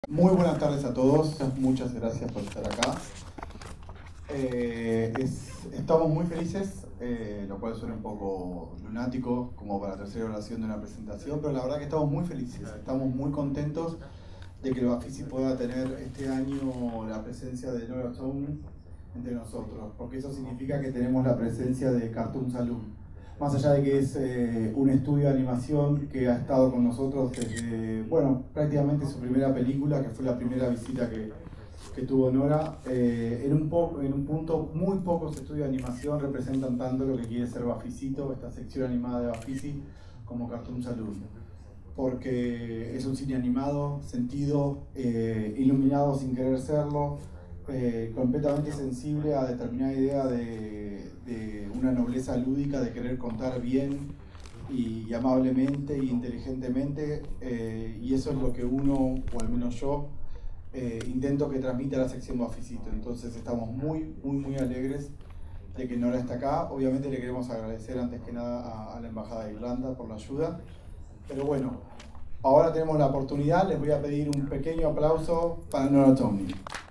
Muy buenas tardes a todos, muchas gracias por estar acá. Estamos muy felices, lo cual suena un poco lunático como para la tercera oración de una presentación, pero la verdad que estamos muy felices, estamos muy contentos de que el Bafisi pueda tener este año la presencia de Nora Towne entre nosotros, porque eso significa que tenemos la presencia de Cartoon Saloon. Más allá de que es un estudio de animación que ha estado con nosotros desde, bueno, prácticamente su primera película, que fue la primera visita que tuvo Nora, en un punto muy pocos estudios de animación representan tanto lo que quiere ser Bafisito, esta sección animada de Bafisi, como Cartoon Saloon. Porque es un cine animado, sentido, iluminado sin querer serlo, completamente sensible a determinada idea de una nobleza lúdica, de querer contar bien y amablemente e inteligentemente, y eso es lo que uno, o al menos yo, intento que transmita la sección Bafisito. Entonces estamos muy alegres de que Nora está acá. Obviamente le queremos agradecer antes que nada a la Embajada de Irlanda por la ayuda. Pero bueno, ahora tenemos la oportunidad, les voy a pedir un pequeño aplauso para Nora Towne.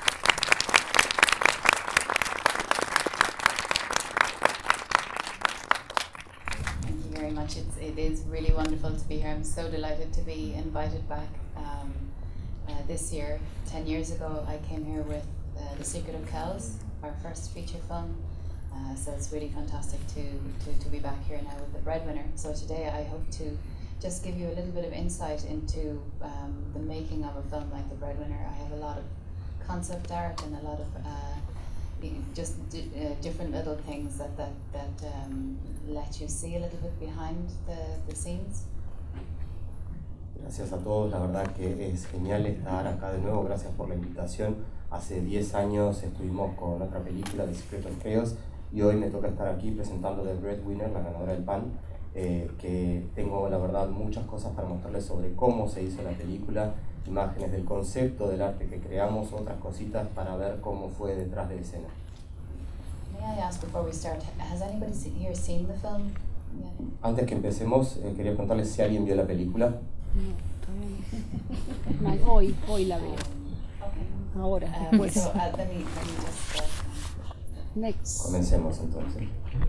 It is really wonderful to be here. I'm so delighted to be invited back this year. 10 years ago I came here with The Secret of Kells, our first feature film. So it's really fantastic to be back here now with The Breadwinner. So today I hope to just give you a little bit of insight into the making of a film like The Breadwinner. I have a lot of concept art and a lot of different little things that let you see a little bit behind the scenes. Gracias a todos, la verdad que es genial estar acá de nuevo, gracias por la invitación. Hace 10 años estuvimos con otra película, The Secret of Chaos, y hoy me toca estar aquí presentando The Breadwinner, la ganadora del PAN, que tengo la verdad muchas cosas para mostrarles sobre cómo se hizo la película, imágenes del concepto, del arte que creamos, otras cositas para ver cómo fue detrás de escena. May I ask before we start, has anybody here seen the film? Yeah. Antes que empecemos, quería preguntarles si alguien vio la película. No, hoy la veo. Okay. Ahora, después. So, let me just, Next. Comencemos entonces.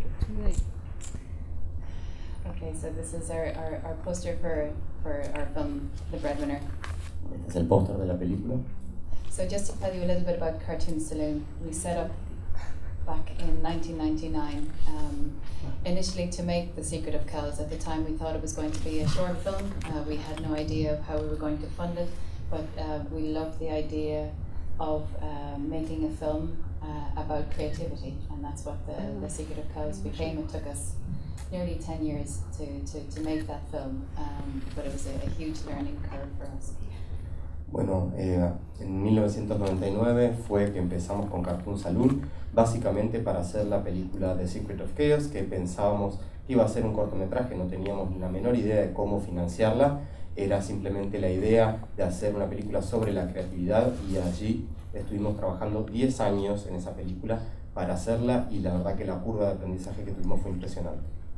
Okay, so this is our poster for our film, The Breadwinner. Este es el póster de la película. So just to tell you a little bit about Cartoon Saloon, we set up back in 1999, initially to make The Secret of Kells. At the time we thought it was going to be a short film. We had no idea of how we were going to fund it, but we loved the idea of making a film about creativity, and that's what the Secret of Kells became. It took us nearly 10 years to make that film, but it was a huge learning curve for us. Bueno, en 1999 fue que empezamos con Cartoon Saloon, básicamente para hacer la película The Secret of Chaos, que pensábamos que iba a ser un cortometraje, no teníamos ni la menor idea de cómo financiarla, era simplemente la idea de hacer una película sobre la creatividad, y allí estuvimos trabajando 10 años en esa película para hacerla, y la verdad que la curva de aprendizaje que tuvimos fue impresionante.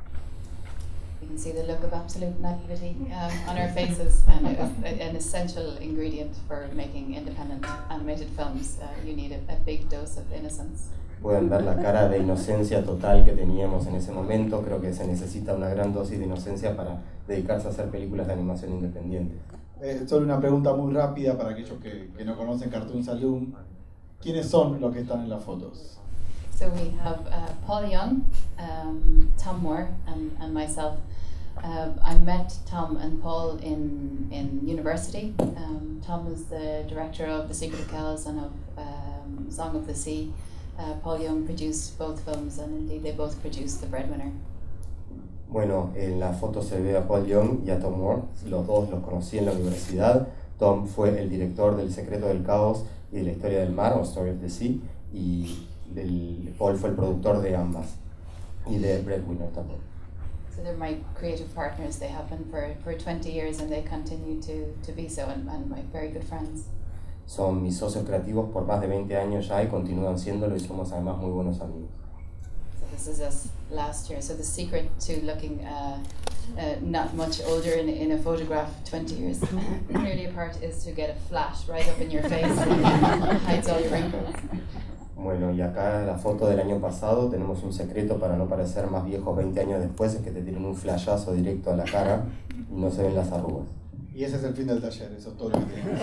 You can see the look of absolute naivety on our faces, and it was an essential ingredient for making independent animated films. You need a big dose of innocence. Pueden ver la cara de inocencia total que teníamos en ese momento. Creo que se necesita una gran dosis de inocencia para dedicarse a hacer películas de animación independiente. Solo una pregunta muy rápida para aquellos que no conocen Cartoon Saloon. ¿Quiénes son los que están en las fotos? So we have Paul Young, Tom Moore, and myself. I met Tom and Paul in university. Tom is the director of The Secret of Kells and of Song of the Sea. Paul Young produced both films, and indeed they both produced The Breadwinner. Bueno, en la foto se ve a Paul Young y a Tom Moore. Los dos los conocí en la universidad. Tom fue el director del Secreto del Caos y de La Historia del Mar, o Story of the Sea, y Paul fue el productor de ambas, y de Breadwinner también. So they're my creative partners. They have been for 20 years, and they continue to be so, and my very good friends. Son mis socios creativos por más de 20 años ya y continúan siéndolo, y somos además muy buenos amigos. So this is us last year. So the secret to looking not much older in a photograph 20 years clearly apart is to get a flash right up in your face and hides all your wrinkles. Bueno, y acá la foto del año pasado tenemos un secreto para no parecer más viejos 20 años después, es que te tienen un flashazo directo a la cara y no se ven las arrugas. Y ese es el fin del taller, eso es todo lo que tenemos.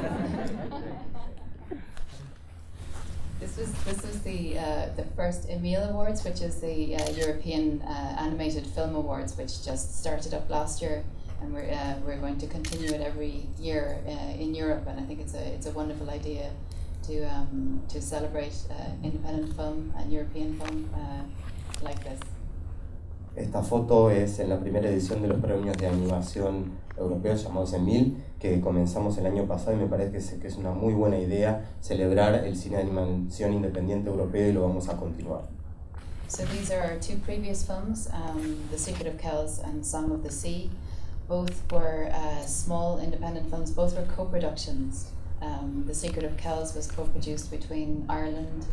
This was the first Emile Awards, which is the European Animated Film Awards, which just started up last year, and we're going to continue it every year in Europe. And I think it's a wonderful idea to celebrate independent film and European film like this. Esta foto es en la primera edición de los premios de animación europeos llamados Emile, que comenzamos el año pasado, y me parece que es una muy buena idea celebrar el cine de animación independiente europeo, y lo vamos a continuar. So these are our two previous films, The Secret of Kells and Song of the Sea. Both were small independent films, both were co-productions. The Secret of Kells was co-produced between Ireland,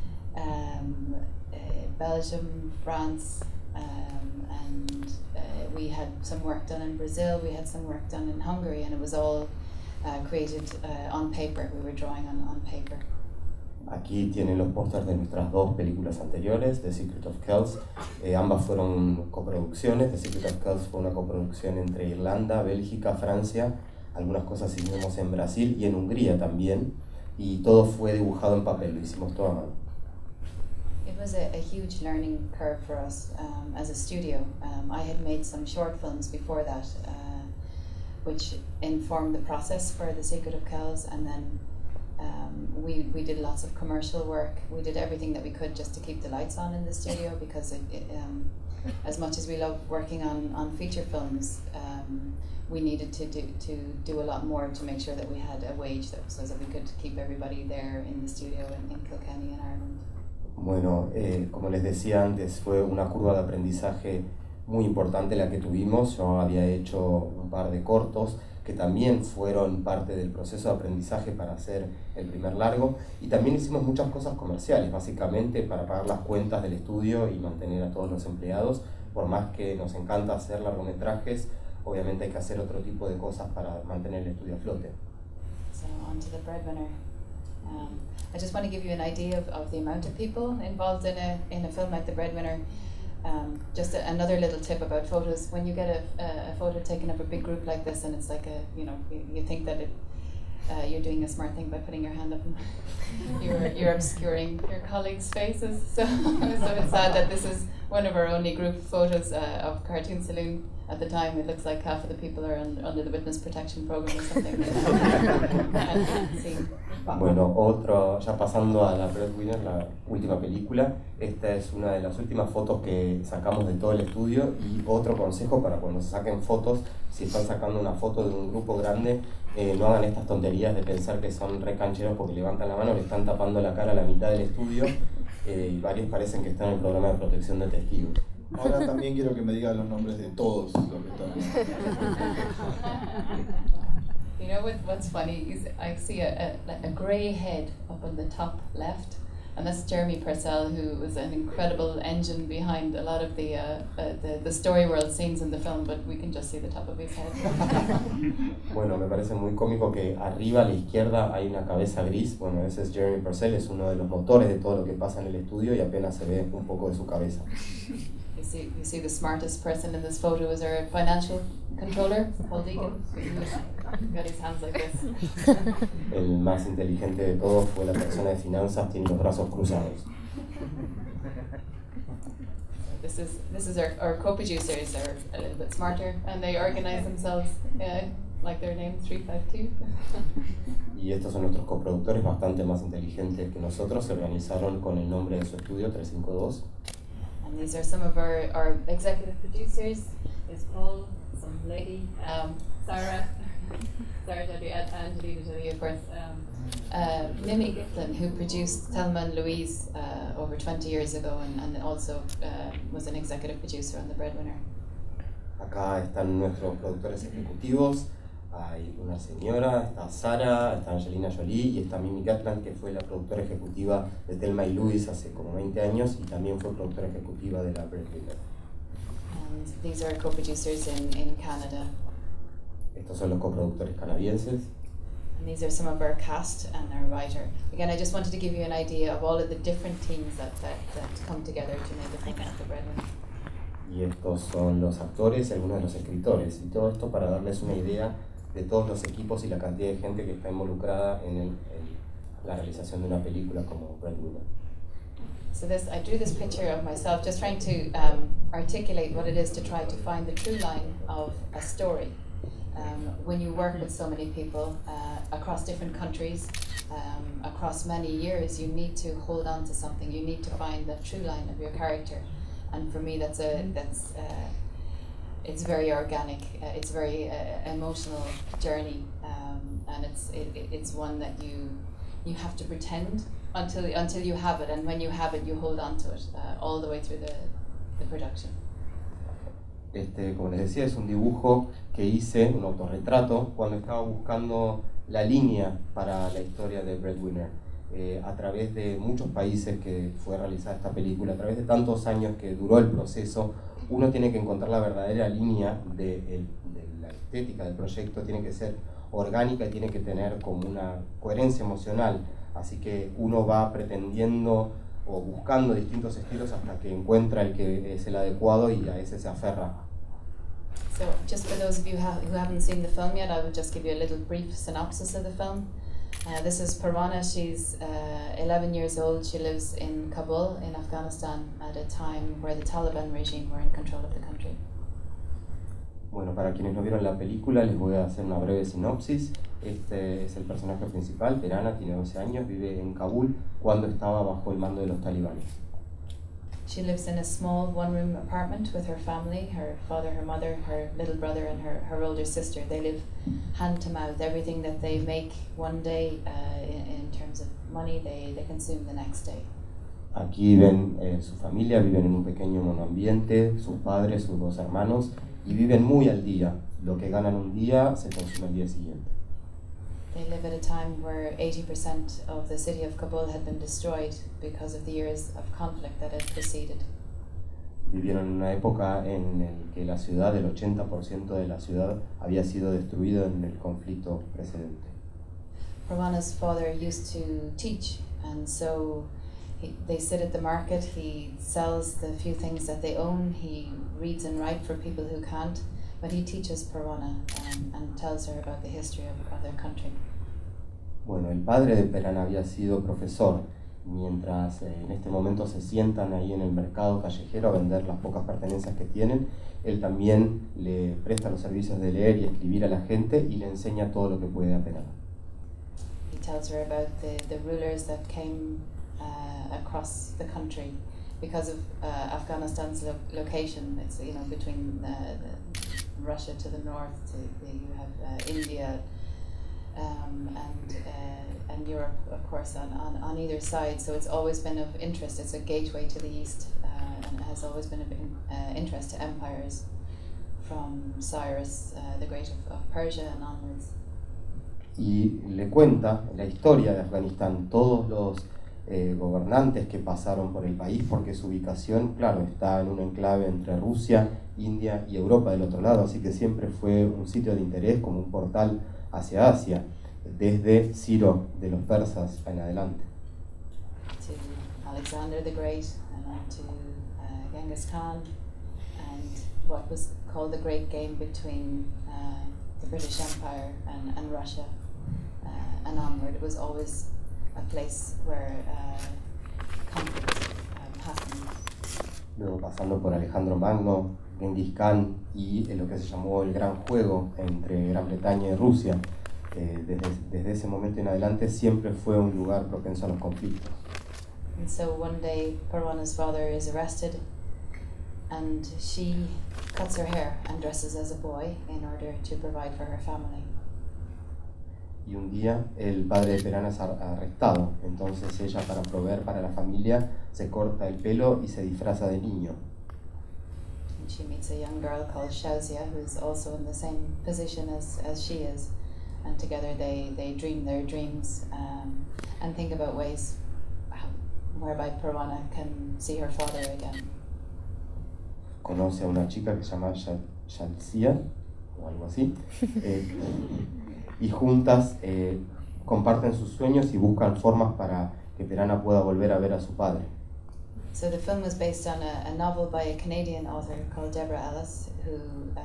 Belgium, France, and we had some work done in Brazil, we had some work done in Hungary, and it was all created on paper. We were drawing on paper. Aquí tienen los pósters de nuestras dos películas anteriores, The Secret of Kells. Ambas fueron coproducciones. The Secret of Kells fue una coproducción entre Irlanda, Bélgica, Francia. Algunas cosas hicimos en Brasil y en Hungría también. Y todo fue dibujado en papel, lo hicimos todo a mano. It was a huge learning curve for us as a studio. I had made some short films before that, which informed the process for The Secret of Kells, and then we did lots of commercial work. We did everything that we could just to keep the lights on in the studio, because as much as we love working on feature films, we needed to do a lot more to make sure that we had a wage so that we could keep everybody there in the studio in Kilkenny in Ireland. Bueno, como les decía antes, fue una curva de aprendizaje muy importante la que tuvimos. Yo había hecho un par de cortos que también fueron parte del proceso de aprendizaje para hacer el primer largo, y también hicimos muchas cosas comerciales, básicamente para pagar las cuentas del estudio y mantener a todos los empleados. Por más que nos encanta hacer largometrajes, obviamente hay que hacer otro tipo de cosas para mantener el estudio a flote. So on to the breadwinner. I just want to give you an idea of the amount of people involved in a film like The Breadwinner. Just another little tip about photos: when you get a photo taken of a big group like this, and it's like you think that you're doing a smart thing by putting your hand up, and you're obscuring your colleagues' faces. So it's sad that this is one of our only group photos of Cartoon Saloon. At the time, it looks like half of the people are under the witness protection program or something. Bueno, ya pasando a la Breadwinner, la última película, esta es una de las últimas fotos que sacamos de todo el estudio, y otro consejo para cuando se saquen fotos, si están sacando una foto de un grupo grande, no hagan estas tonterías de pensar que son re cancheros porque levantan la mano, le están tapando la cara a la mitad del estudio, y varios parecen que están en el programa de protección de testigos. Ahora también quiero que me digan los nombres de todos los que están. You know what's funny is I see a grey head up on the top left, and that's Jeremy Purcell, who was an incredible engine behind a lot of the story world scenes in the film, but we can just see the top of his head. Bueno, me parece muy cómico que arriba a la izquierda hay una cabeza gris. Bueno, ese es Jeremy Purcell, es uno de los motores de todo lo que pasa en el estudio, y apenas se ve un poco de su cabeza. You see the smartest person in this photo is our financial controller, Paul Deegan, who's got his hands like this. El más inteligente de todos fue la persona de finanzas, tiene los brazos cruzados. This is our co-producers are a little bit smarter, and they organize themselves like their name, 352. Y estos son nuestros coproductores, bastante más inteligentes que nosotros, se organizaron con el nombre de su estudio, 352. And these are some of our executive producers. Is Paul, some lady, Sarah Dudley, Angelina Jolie, of course, Mimi Gitlin, who produced Thelma and Louise over 20 years ago, and also was an executive producer on The Breadwinner. Acá están nuestros productores ejecutivos. Hay una señora, está Sara, está Angelina Jolie, y está Mimi Gatland, que fue la productora ejecutiva de Thelma y Louise hace como 20 años, y también fue productora ejecutiva de la Breadwinner. and these are co-producers in Canada. Estos son los coproductores canadienses. And these are some of our cast and our writer. Again, I just wanted to give you an idea of all of the different teams that come together to make a film like The Breadwinner. Y estos son los actores y algunos de los escritores. Y todo esto para darles una idea de todos los equipos y la cantidad de gente que está involucrada en la realización de una película como Breadwinner. So I drew this picture of myself just trying to articulate what it is to try to find the true line of a story. When you work with so many people across different countries, across many years, you need to hold on to something. You need to find the true line of your character, and for me, it's very organic. It's very emotional journey, and it's one that you have to pretend until you have it, and when you have it, you hold on to it all the way through the production. Como les decía, es un dibujo que hice, un autorretrato, cuando estaba buscando la línea para la historia de Breadwinner. A través de muchos países que fue realizada esta película, a través de tantos años que duró el proceso, uno tiene que encontrar la verdadera línea de la estética del proyecto, tiene que ser orgánica y tiene que tener como una coherencia emocional. Así que uno va pretendiendo o buscando distintos estilos hasta que encuentra el que es el adecuado y a ese se aferra. So, just for those of you who haven't seen the film yet, I will just give you a little brief synopsis of the film. This is Parwana. She's 11 years old. She lives in Kabul, in Afghanistan, at a time where the Taliban regime were in control of the country. Bueno, para quienes no vieron la película, les voy a hacer una breve sinopsis. Este es el personaje principal, Perana, tiene 12 años, vive en Kabul cuando estaba bajo el mando de los talibanes. She lives in a small one-room apartment with her family, her father, her mother, her little brother and her older sister. They live hand to mouth. Everything that they make one day in terms of money, they consume the next day. Aquí ven su familia, viven en un pequeño monoambiente, sus padres, sus dos hermanos, y viven muy al día. Lo que ganan un día se consume al día siguiente. They live at a time where 80% of the city of Kabul had been destroyed because of the years of conflict that had preceded. Vivieron en una época en la que la ciudad, el 80% de la ciudad, había sido destruido en el conflicto precedente. Parwana's father used to teach, and so they sit at the market, he sells the few things that they own, he reads and writes for people who can't, but he teaches Parwana and tells her about the history of their country. Bueno, el padre de Perana había sido profesor, mientras en este momento se sientan ahí en el mercado callejero a vender las pocas pertenencias que tienen. Él también le presta los servicios de leer y escribir a la gente y le enseña todo lo que puede a Perana. He tells her about the rulers that came across the country because of Afghanistan's location. It's between Russia to the north, you have India and Europe, of course, on either side. So it's always been of interest. It's a gateway to the east, and it has always been of interest to empires from Cyrus the Great of Persia and onwards. Y le cuenta la historia de Afganistán, todos los gobernantes que pasaron por el país, porque su ubicación, claro, está en un enclave entre Rusia, India y Europa del otro lado, así que siempre fue un sitio de interés, como un portal hacia Asia, desde Ciro de los persas en adelante. To Alexander the Great, and then to Genghis Khan, and what was called the Great Game between the British Empire and Russia, and onward. It was always a place where conflict happened. Luego pasando por Alejandro Magno, Genghis Khan y lo que se llamó el Gran Juego entre Gran Bretaña y Rusia. Desde ese momento en adelante siempre fue un lugar propenso a los conflictos. And so one day Parwana's father is arrested and she cuts her hair and dresses as a boy in order to provide for her family. Y un día el padre de Perana es arrestado, entonces ella, para proveer para la familia, se corta el pelo y se disfraza de niño. And she meets a young girl called Shauzia, who is also in the same position as she is, and together they dream their dreams and think about ways whereby Parwana can see her father again. conoce a una chica que se llama Shalcia, o algo así, y juntas comparten sus sueños y buscan formas para que Perana pueda volver a ver a su padre. So the film was based on a novel by a Canadian author called Deborah Ellis, who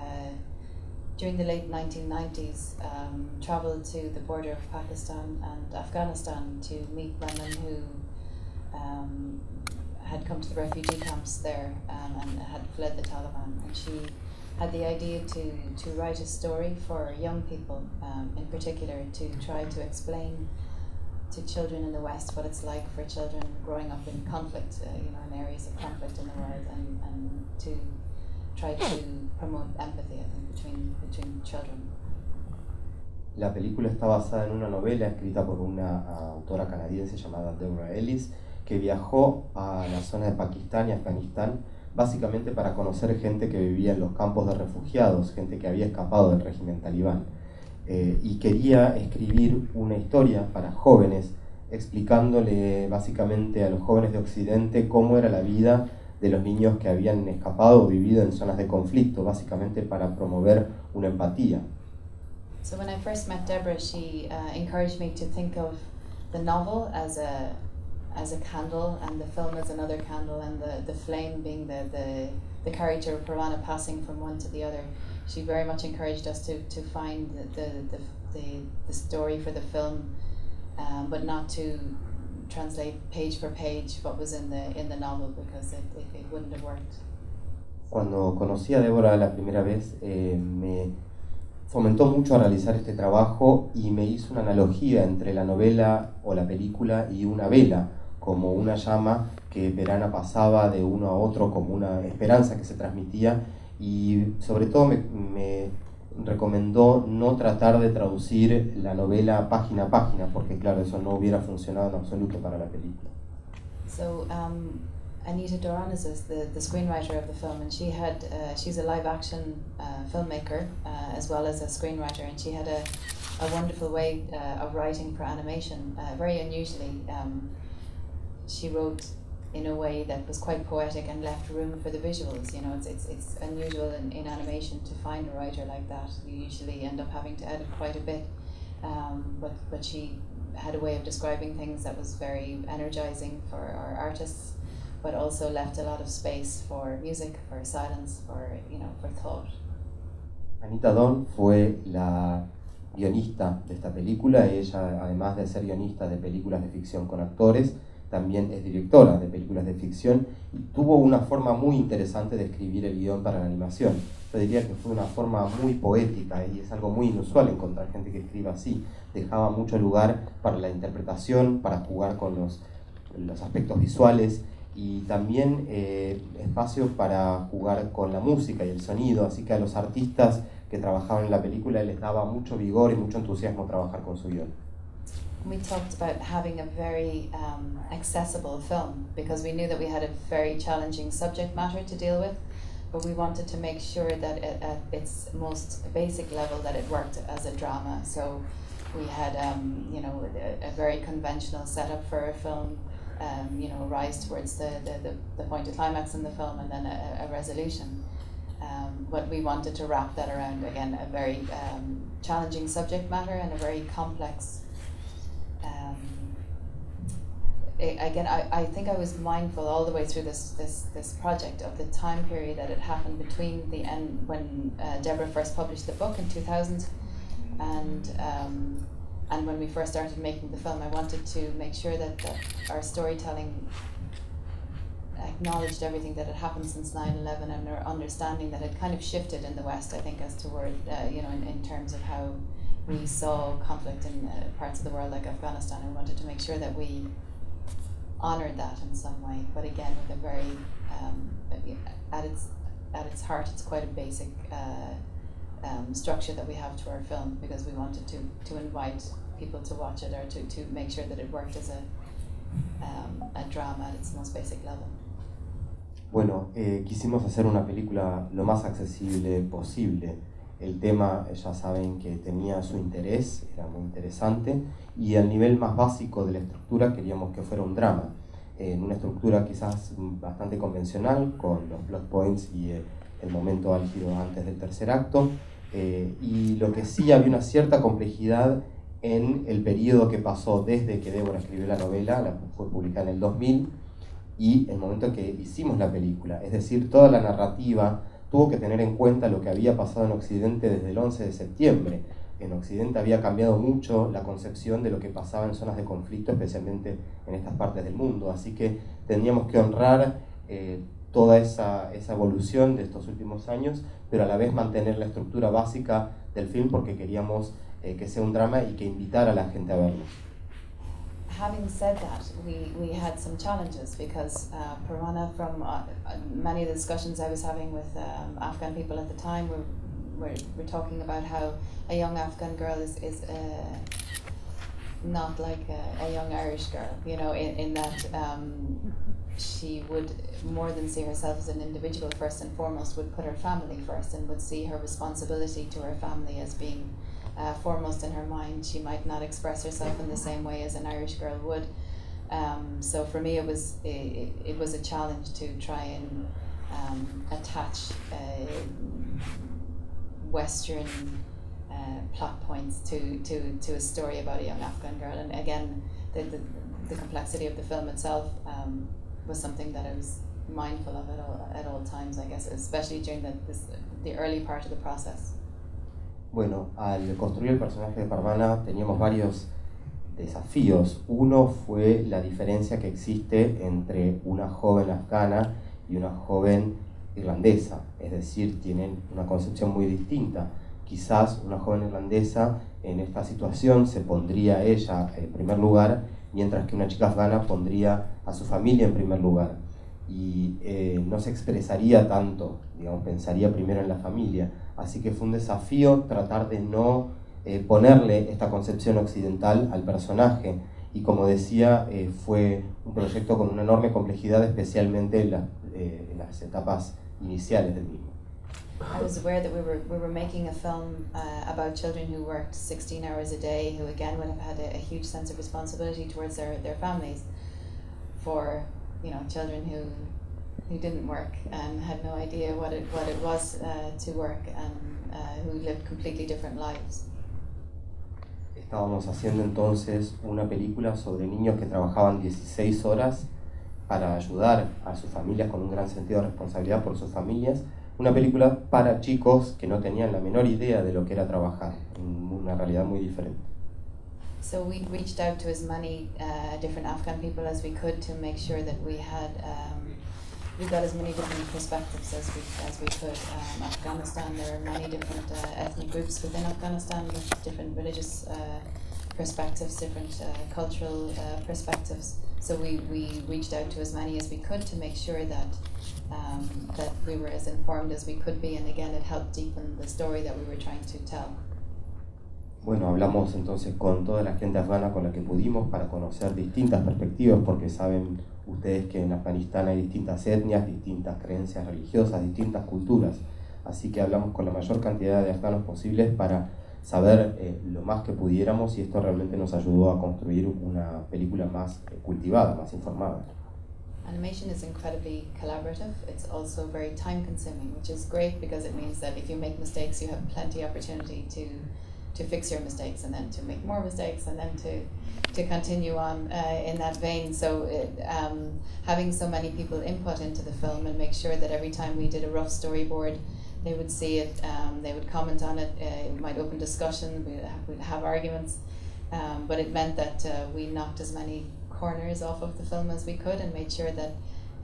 during the late 1990s traveled to the border of Pakistan and Afghanistan to meet women who had come to the refugee camps there and had fled the Taliban. And she had the idea to write a story for young people, in particular, to try to explain to children in the West what it's like for children growing up in conflict, in areas of conflict in the world, and to try to promote empathy, I think, between children. La película está basada en una novela escrita por una autora canadiense llamada Deborah Ellis, que viajó a la zona de Pakistán y Afganistán básicamente para conocer gente que vivía en los campos de refugiados, gente que había escapado del régimen talibán. Y quería escribir una historia para jóvenes, explicándole básicamente a los jóvenes de Occidente cómo era la vida de los niños que habían escapado o vivido en zonas de conflicto, básicamente para promover una empatía. So when I first met Deborah, she encouraged me to think of the novel as a candle, and the film as another candle, and the flame being the character of Perana passing from one to the other. She very much encouraged us to find the story for the film, but not to translate page for page what was in the novel, because it wouldn't have worked. Cuando conocí a Débora la primera vez, me fomentó mucho a realizar este trabajo y me hizo una analogía entre la novela o la película y una vela, como una llama que Perana pasaba de uno a otro, como una esperanza que se transmitía, y sobre todo me recomendó no tratar de traducir la novela página a página, porque claro, eso no hubiera funcionado en absoluto para la película. So Anita Doran is the screenwriter of the film, and she's a live action filmmaker as well as a screenwriter, and she had a wonderful way of writing for animation, very unusually. She wrote in a way that was quite poetic and left room for the visuals. It's unusual in animation to find a writer like that. You usually end up having to edit quite a bit, but she had a way of describing things that was very energizing for our artists, but also left a lot of space for music, for silence, for thought. Anita Don fue la guionista de esta película. Ella, además de ser guionista de películas de ficción con actores, también es directora de películas de ficción y tuvo una forma muy interesante de escribir el guión para la animación. Yo diría que fue una forma muy poética y es algo muy inusual encontrar gente que escriba así. Dejaba mucho lugar para la interpretación, para jugar con los aspectos visuales y también espacio para jugar con la música y el sonido, así que a los artistas que trabajaban en la película les daba mucho vigor y mucho entusiasmo trabajar con su guión. We talked about having a very accessible film, because we knew that we had a very challenging subject matter to deal with, but we wanted to make sure that at its most basic level that it worked as a drama. So we had a very conventional setup for a film, rise towards the point of climax in the film and then a resolution. But we wanted to wrap that around, again, a very challenging subject matter and a very complex. Again, I think I was mindful all the way through this project of the time period that it happened between the end when Deborah first published the book in 2000 and when we first started making the film. I wanted to make sure that our storytelling acknowledged everything that had happened since 9/11 and our understanding that had kind of shifted in the West, I think, as toward, in terms of how we saw conflict in parts of the world like Afghanistan. I wanted to make sure that we honored that in some way, but again with a very, at its heart, it's quite a basic structure that we have to our film, because we wanted to invite people to watch it, or to make sure that it worked as a drama at its most basic level. Bueno, quisimos hacer una película lo más accesible posible. El tema, ya saben que tenía su interés, era muy interesante, y al nivel más básico de la estructura queríamos que fuera un drama. en una estructura quizás bastante convencional, con los plot points y el momento álgido antes del tercer acto, y lo que sí había una cierta complejidad en el periodo que pasó desde que Débora escribió la novela, fue publicada en el 2000, y el momento en que hicimos la película. Es decir, toda la narrativa tuvo que tener en cuenta lo que había pasado en Occidente desde el 11 de septiembre. En Occidente había cambiado mucho la concepción de lo que pasaba en zonas de conflicto, especialmente en estas partes del mundo. Así que teníamos que honrar toda esa evolución de estos últimos años, pero a la vez mantener la estructura básica del film porque queríamos que sea un drama y que invitara a la gente a verlo. Having said that, we had some challenges because Parvana, from many of the discussions I was having with Afghan people at the time, we're talking about how a young Afghan girl is not like a young Irish girl, you know, in that she would, more than see herself as an individual first and foremost, would put her family first and would see her responsibility to her family as being foremost in her mind. She might not express herself in the same way as an Irish girl would. So for me, it was a challenge to try and attach Western plot points to a story about a young Afghan girl. And again, the complexity of the film itself was something that I was mindful of at all times, I guess, especially during the early part of the process. Bueno, al construir el personaje de Parvana teníamos varios desafíos. Uno fue la diferencia que existe entre una joven afgana y una joven irlandesa, es decir, tienen una concepción muy distinta. Quizás una joven irlandesa en esta situación se pondría ella en primer lugar, mientras que una chica afgana pondría a su familia en primer lugar. Y no se expresaría tanto, digamos, pensaría primero en la familia. Así que fue un desafío tratar de no ponerle esta concepción occidental al personaje. Y como decía, fue un proyecto con una enorme complejidad, especialmente en las etapas iniciales del mismo. I was aware that we were making a film about children who worked 16 hours a day, who again would have had a huge sense of responsibility towards their families, for, you know, children who didn't work and had no idea what it was to work, and who lived completely different lives. Estábamos haciendo entonces una película sobre niños que trabajaban 16 horas para ayudar a sus familias con un gran sentido de responsabilidad por sus familias. Una película para chicos que no tenían la menor idea de lo que era trabajar, en una realidad muy diferente. So we reached out to as many different Afghan people as we could to make sure that we got as many different perspectives as we could. Afghanistan, there are many different ethnic groups within Afghanistan with different religious perspectives, different cultural perspectives. So we reached out to as many as we could to make sure that we were as informed as we could be, and again it helped deepen the story that we were trying to tell. Bueno, hablamos entonces con toda la gente afgana con la que pudimos para conocer distintas perspectivas, porque saben ustedes que en Afganistán hay distintas etnias, distintas creencias religiosas, distintas culturas. Así que hablamos con la mayor cantidad de afganos posibles para saber lo más que pudiéramos, y esto realmente nos ayudó a construir una película más cultivada, más informada. Animation is incredibly collaborative. It's also very time consuming, which is great because it means that if you make mistakes, you have plenty of opportunity to fix your mistakes, and then to make more mistakes, and then to continue on in that vein. So having so many people input into the film and make sure that every time we did a rough storyboard, they would see it, they would comment on it, it might open discussion, we'd have arguments, but it meant that we knocked as many corners off of the film as we could, and made sure that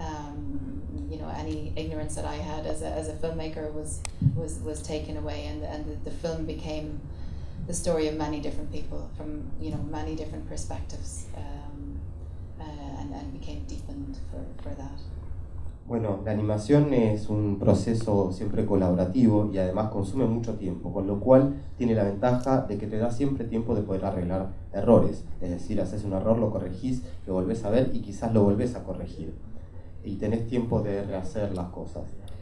you know, any ignorance that I had as a filmmaker was taken away, and the film became the story of many different people from, you know, many different perspectives, and became deepened for that. Bueno, la animación es un proceso siempre colaborativo y además consume mucho tiempo, con lo cual tiene la ventaja de que te da siempre tiempo de poder arreglar errores. Es decir, haces un error, lo corregís, lo volvés a ver y quizás lo volvés a corregir. Y tenés tiempo de rehacer las cosas.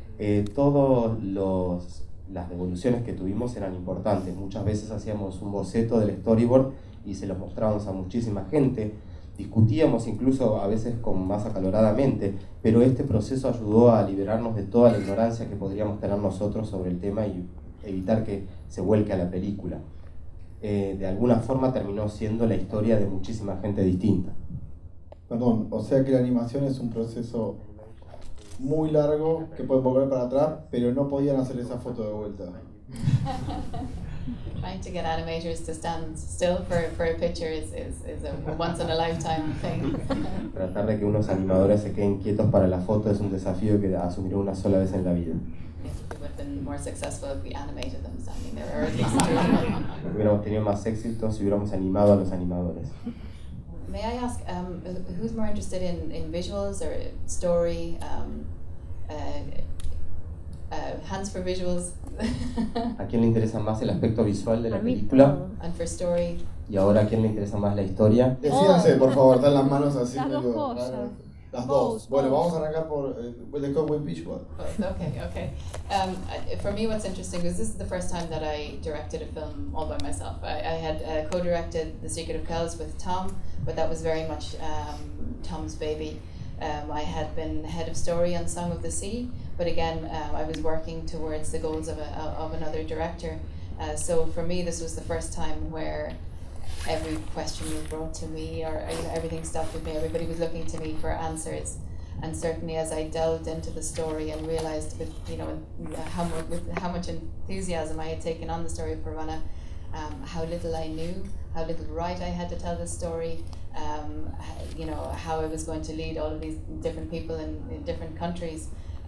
Las devoluciones que tuvimos eran importantes. Muchas veces hacíamos un boceto del storyboard y se lo mostrábamos a muchísima gente. discutíamos incluso a veces más acaloradamente, pero este proceso ayudó a liberarnos de toda la ignorancia que podríamos tener nosotros sobre el tema y evitar que se vuelque a la película. De alguna forma terminó siendo la historia de muchísima gente distinta. Perdón, o sea que la animación es un proceso muy largo que pueden volver para atrás, pero no podían hacer esa foto de vuelta. Trying to get animators to stand still for a picture is a once in a lifetime thing. Tratar de que unos animadores se queden quietos para la foto es un desafío que asumiré una sola vez en la vida. It would have been more successful if we animated them standing there, or at least doing Hubiéramos tenido más éxito si hubiéramos animado a los animadores. May I ask, who's more interested in visuals or story? Hands for visuals. ¿A quién le interesa más el aspecto visual de la A mí película? todo. And for story. Y ahora, ¿a quién le interesa más la historia? Decídanse, por favor, están las manos así. Las dos medio cosas. raras. Las Both, dos. Bueno, both. vamos a arrancar por the Cowboy Visual. Okay. For me, what's interesting is this is the first time that I directed a film all by myself. I had co-directed The Secret of Kells with Tom, but that was very much Tom's baby. I had been head of story on Song of the Sea, but again, I was working towards the goals of another director. So for me, this was the first time where every question was brought to me, or everything stopped with me. Everybody was looking to me for answers, and certainly as I delved into the story and realised, with how much enthusiasm I had taken on the story of Piranha, how little I knew, how little right I had to tell the story. How I was going to lead all of these different people in different countries.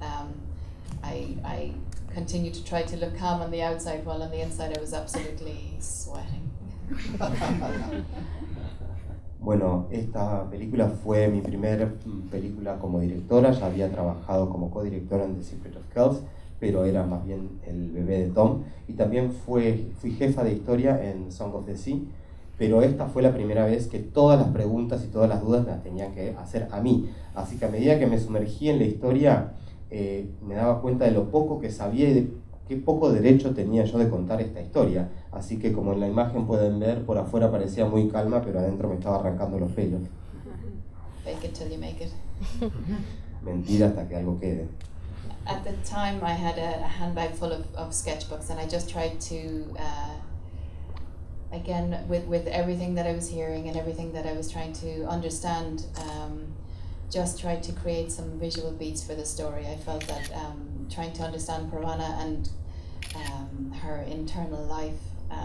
I continued to try to look calm on the outside, while on the inside I was absolutely sweating. Bueno, esta película fue mi primera película como directora. Ya había trabajado como codirectora en The Secret of Kells, pero era más bien el bebé de Tom. Y también fui jefa de historia en Song of the Sea, pero esta fue la primera vez que todas las preguntas y todas las dudas me las tenían que hacer a mí. Así que a medida que me sumergí en la historia, me daba cuenta de lo poco que sabía y de qué poco derecho tenía yo de contar esta historia. Así que, como en la imagen pueden ver, por afuera parecía muy calma, pero adentro me estaba arrancando los pelos. Fake it till you make it. Mentir hasta que algo quede. At the time, I had a handbag full of sketchbooks, and I just tried to, again, with everything that I was hearing and everything that I was trying to understand, just tried to create some visual beats for the story. I felt that trying to understand Piranha and her internal life,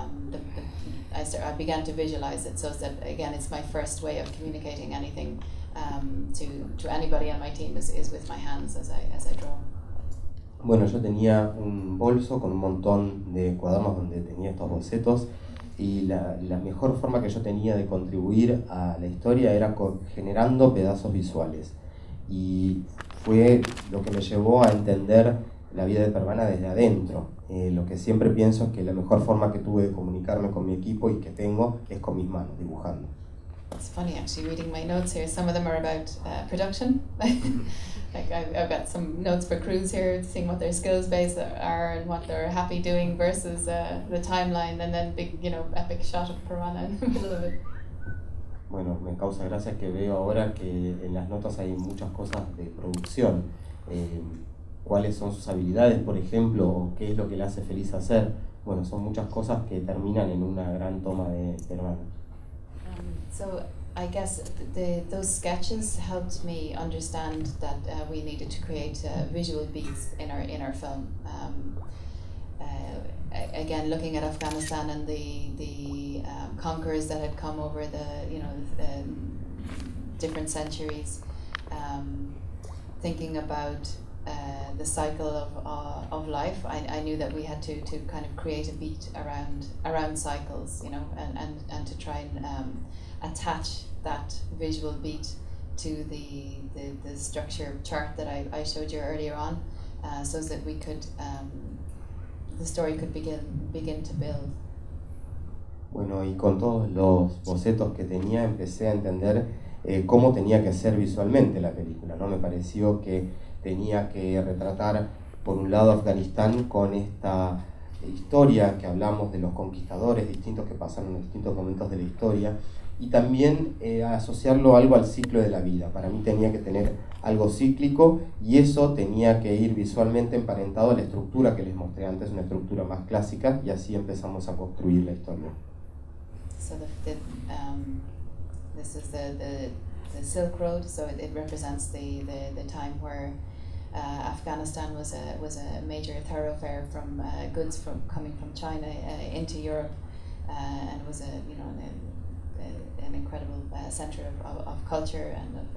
I began to visualize it, so that, again, it's my first way of communicating anything to anybody on my team is with my hands as I draw. Bueno, yo tenía un bolso con un montón de cuadernos donde tenía estos bocetos, y la mejor forma que yo tenía de contribuir a la historia era generando pedazos visuales. Y fue lo que me llevó a entender la vida de Piranha desde adentro. Lo que siempre pienso es que la mejor forma que tuve de comunicarme con mi equipo y que tengo es con mis manos, dibujando. It's funny actually reading my notes here. Some of them are about production. Like I've got some notes for crews here, seeing what their skills base are and what they're happy doing versus the timeline, and then big, epic shot of Piranha in the middle of it. Bueno, me causa gracia que veo ahora que en las notas hay muchas cosas de producción. ¿Cuáles son sus habilidades, por ejemplo, o qué es lo que le hace feliz hacer? Bueno, son muchas cosas que terminan en una gran toma de Piranha. So I guess those sketches helped me understand that we needed to create visual beats in our film. Again, looking at Afghanistan and the conquerors that had come over the different centuries, thinking about the cycle of life, I knew that we had to kind of create a beat around cycles, and to try and attach that visual beat to the structure chart that I showed you earlier on, so that we could the story could begin to build. Bueno, y con todos los bocetos que tenía empecé a entender cómo tenía que ser visualmente la película, ¿no? Me pareció que tenía que retratar, por un lado, Afganistán con esta historia que hablamos de los conquistadores distintos que pasaron en distintos momentos de la historia, y también asociarlo algo al ciclo de la vida. Para mí tenía que tener algo cíclico y eso tenía que ir visualmente emparentado a la estructura que les mostré antes, una estructura más clásica, y así empezamos a construir la historia. So this is the Silk Road, so it represents the time where Afghanistan was a major thoroughfare from goods coming from China into Europe, and was an incredible center of culture and of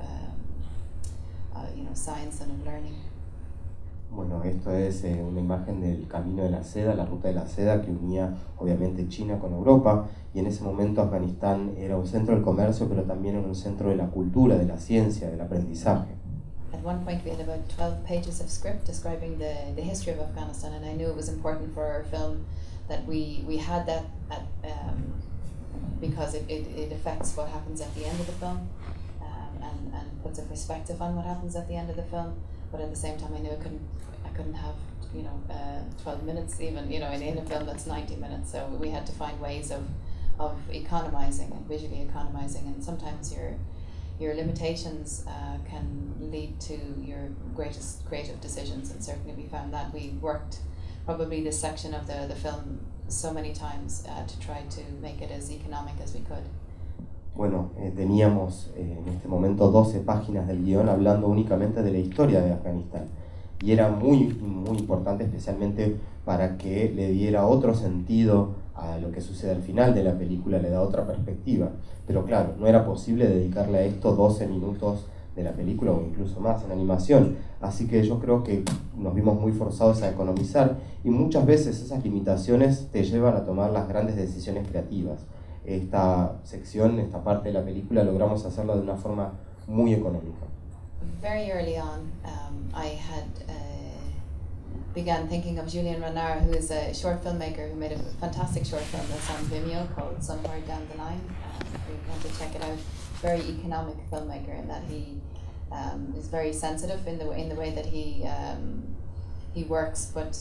science and of learning. Bueno, esto es una imagen del Camino de la Seda, la Ruta de la Seda, que unía obviamente China con Europa, y en ese momento Afganistán era un centro del comercio, pero también era un centro de la cultura, de la ciencia, del aprendizaje. At one point we had about 12 pages of script describing the history of Afghanistan, and I knew it was important for our film that we had that because it affects what happens at the end of the film, and puts a perspective on what happens at the end of the film. But at the same time, I knew I couldn't have 12 minutes even in a film that's 90 minutes. So we had to find ways of economizing and visually economizing, and sometimes your limitations can lead to your greatest creative decisions, and certainly we found that. We worked probably this section of the film so many times to try to make it as economic as we could. Bueno, teníamos en este momento 12 páginas del guión hablando únicamente de la historia de Afganistán, y era muy importante, especialmente para que le diera otro sentido a lo que sucede al final de la película, le da otra perspectiva. Pero claro, no era posible dedicarle a esto 12 minutos de la película o incluso más en animación, así que yo creo que nos vimos muy forzados a economizar, y muchas veces esas limitaciones te llevan a tomar las grandes decisiones creativas. Esta sección, esta parte de la película, logramos hacerla de una forma muy económica. Very early on, I had began thinking of Julien Renard, who is a short filmmaker who made a fantastic short film that's on Vimeo called Somewhere Down the Line. If you want to check it out, very economic filmmaker in that he is very sensitive in the way that he works, but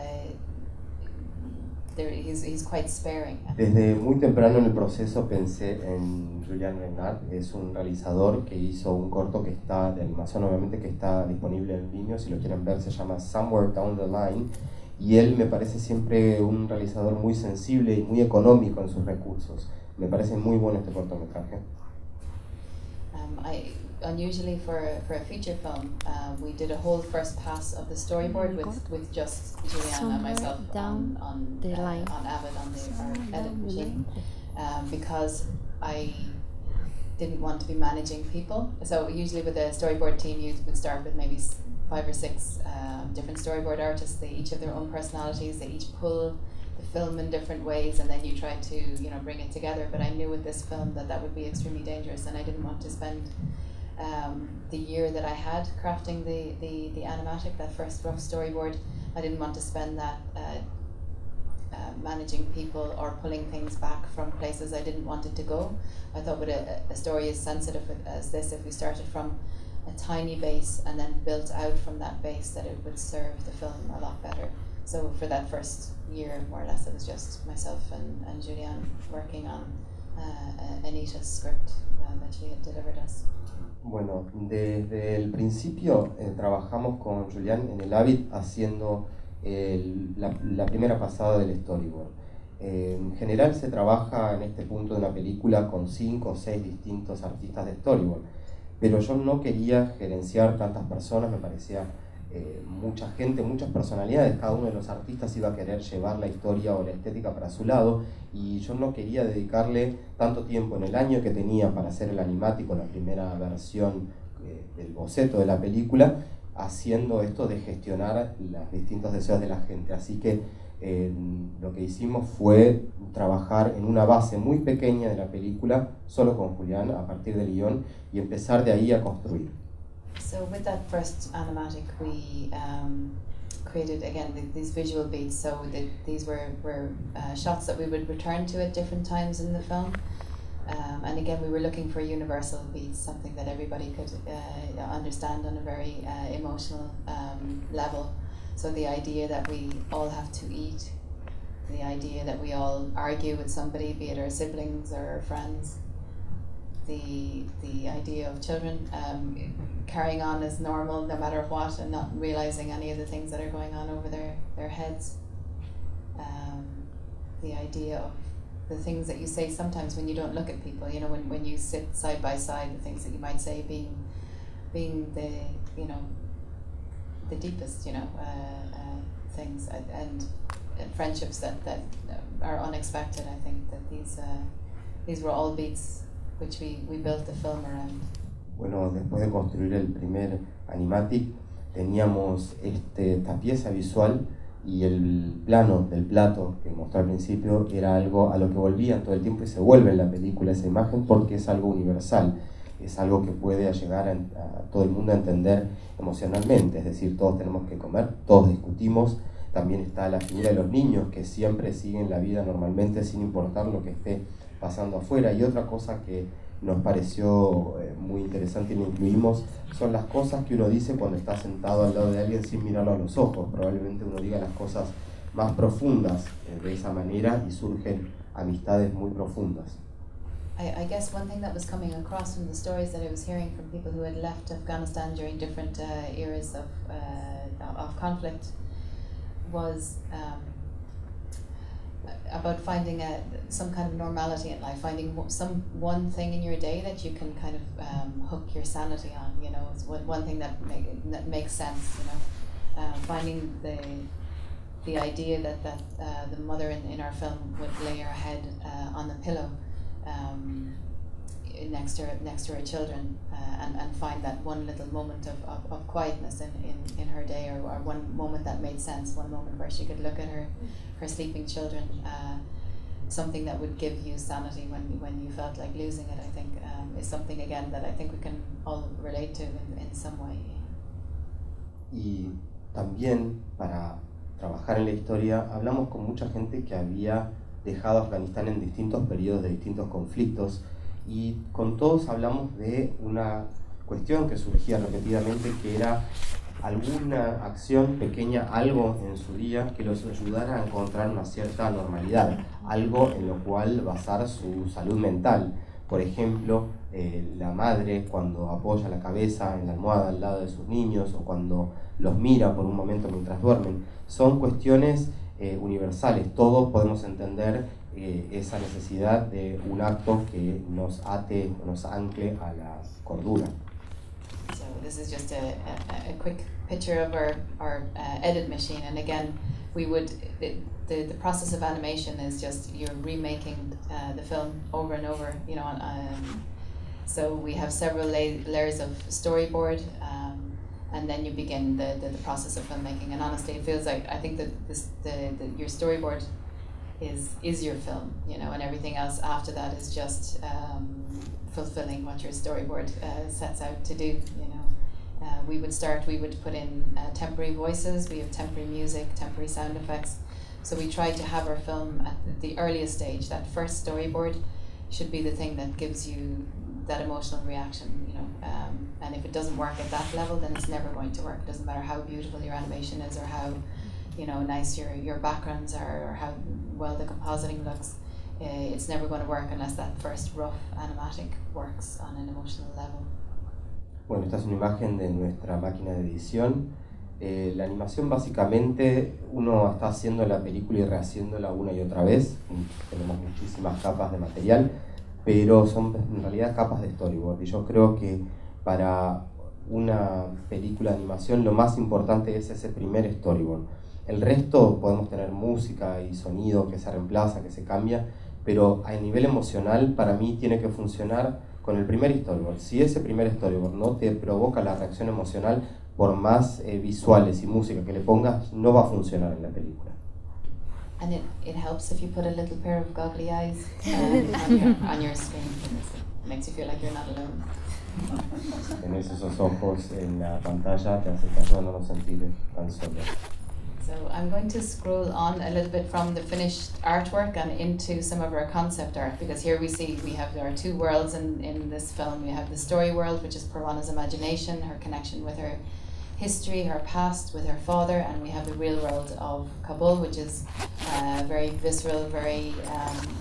he's quite sparing. Desde muy temprano en el proceso pensé en Julien Renard. Es un realizador que hizo un corto que está de animación, obviamente, que está disponible en Vimeo, si lo quieren ver. Se llama Somewhere Down the Line, y él me parece siempre un realizador muy sensible y muy económico en sus recursos. Me parece muy bueno este cortometraje. Unusually for a feature film, we did a whole first pass of the storyboard with just Julien and myself on Avid, on our edit machine, because I didn't want to be managing people. So usually with a storyboard team, you would start with maybe 5 or 6 different storyboard artists. They each have their own personalities. They each pull the film in different ways, and then you try to bring it together. But I knew with this film that would be extremely dangerous, and I didn't want to spend the year that I had crafting the animatic, that first rough storyboard. I didn't want to spend that managing people or pulling things back from places I didn't want it to go. I thought with a story as sensitive as this, if we started from a tiny base and then built out from that base, that it would serve the film a lot better. So for that first year, more or less, it was just myself and Julien working on Anita's script that she had delivered us. Bueno, desde el principio trabajamos con Julien en el Avid haciendo la primera pasada del storyboard. En general se trabaja en este punto de una película con 5 o 6 distintos artistas de storyboard, pero yo no quería gerenciar tantas personas. Me parecía mucha gente, muchas personalidades. Cada uno de los artistas iba a querer llevar la historia o la estética para su lado, y yo no quería dedicarle tanto tiempo en el año que tenía para hacer el animático, la primera versión del boceto de la película, haciendo esto de gestionar los distintos deseos de la gente. Así que lo que hicimos fue trabajar en una base muy pequeña de la película, solo con Julien, a partir del guión, y empezar de ahí a construir. So with that first animatic, we created again these visual beats. So these were shots that we would return to at different times in the film, and again we were looking for universal beats, something that everybody could understand on a very emotional level. So the idea that we all have to eat, the idea that we all argue with somebody, be it our siblings or our friends, the idea of children carrying on as normal no matter what, and not realizing any of the things that are going on over their heads. The idea of the things that you say sometimes when you don't look at people, you know, when you sit side by side, the things that you might say being the, you know, the deepest, you know, things, and friendships that are unexpected. I think that these were all beats which we built the film around. Bueno, después de construir el primer animatic, teníamos esta pieza visual y el plano del plato que mostré al principio era algo a lo que volvían todo el tiempo y se vuelve en la película esa imagen porque es algo universal, es algo que puede llegar a todo el mundo a entender emocionalmente, es decir, todos tenemos que comer, todos discutimos. También está la figura de los niños que siempre siguen la vida normalmente sin importar lo que esté pasando afuera. Y otra cosa que nos pareció muy interesante y lo incluimos son las cosas que uno dice cuando está sentado al lado de alguien sin mirarlo a los ojos. Probablemente uno diga las cosas más profundas de esa manera y surgen amistades muy profundas. I guess one thing that was coming across from the stories that I was hearing from people who had left Afghanistan during different eras of conflict was about finding some kind of normality in life, finding one thing in your day that you can kind of hook your sanity on, you know, it's one thing that makes sense, you know, finding the idea that the mother in our film would lay her head on the pillow next to her children, and find that one little moment of quietness in her day, or one moment that made sense, one moment where she could look at her sleeping children, something that would give you sanity when you felt like losing it, I think, is something again that I think we can all relate to in some way. Y también para trabajar en la historia hablamos con mucha gente que había dejado Afganistán en distintos periodos de distintos conflictos, y con todos hablamos de una cuestión que surgía repetidamente, que era alguna acción pequeña, algo en su día que los ayudara a encontrar una cierta normalidad, algo en lo cual basar su salud mental. Por ejemplo, la madre cuando apoya la cabeza en la almohada al lado de sus niños, o cuando los mira por un momento mientras duermen, son cuestiones universales. Todos podemos entender esa necesidad de un acto que nos ate, nos ancle a la cordura. So this is just a quick picture of our edit machine, and again, we would the process of animation is just you're remaking the film over and over, you know. So we have several layers of storyboard, and then you begin the process of filmmaking. And honestly, it feels like I think that your storyboard is your film, you know, and everything else after that is just fulfilling what your storyboard sets out to do, you know. We would put in temporary voices, we have temporary music, temporary sound effects. So we tried to have our film at the earliest stage. That first storyboard should be the thing that gives you that emotional reaction, you know. And if it doesn't work at that level, then it's never going to work. It doesn't matter how beautiful your animation is, or how, you know, nice your backgrounds are, or how well the compositing looks. It's never going to work unless that first rough animatic works on an emotional level. Bueno, esta es una imagen de nuestra máquina de edición. La animación básicamente uno está haciendo la película y rehaciéndola una y otra vez. Tenemos muchísimas capas de material, pero son en realidad capas de storyboard. Y yo creo que para una película de animación lo más importante es ese primer storyboard. El resto podemos tener música y sonido que se reemplaza, que se cambia, pero a nivel emocional para mí tiene que funcionar con el primer storyboard. Si ese primer storyboard no te provoca la reacción emocional, por más visuales y música que le pongas, no va a funcionar en la película. And it helps if you put a little pair of goggly eyes on your screen. It makes you feel like you're not alone. Si tenés esos ojos en la pantalla, te ayudan a no sentir tan solos. So I'm going to scroll on a little bit from the finished artwork and into some of our concept art, because here we have our two worlds in this film. We have the story world, which is Parwana's imagination, her connection with her history, her past, with her father, and we have the real world of Kabul, which is very visceral, very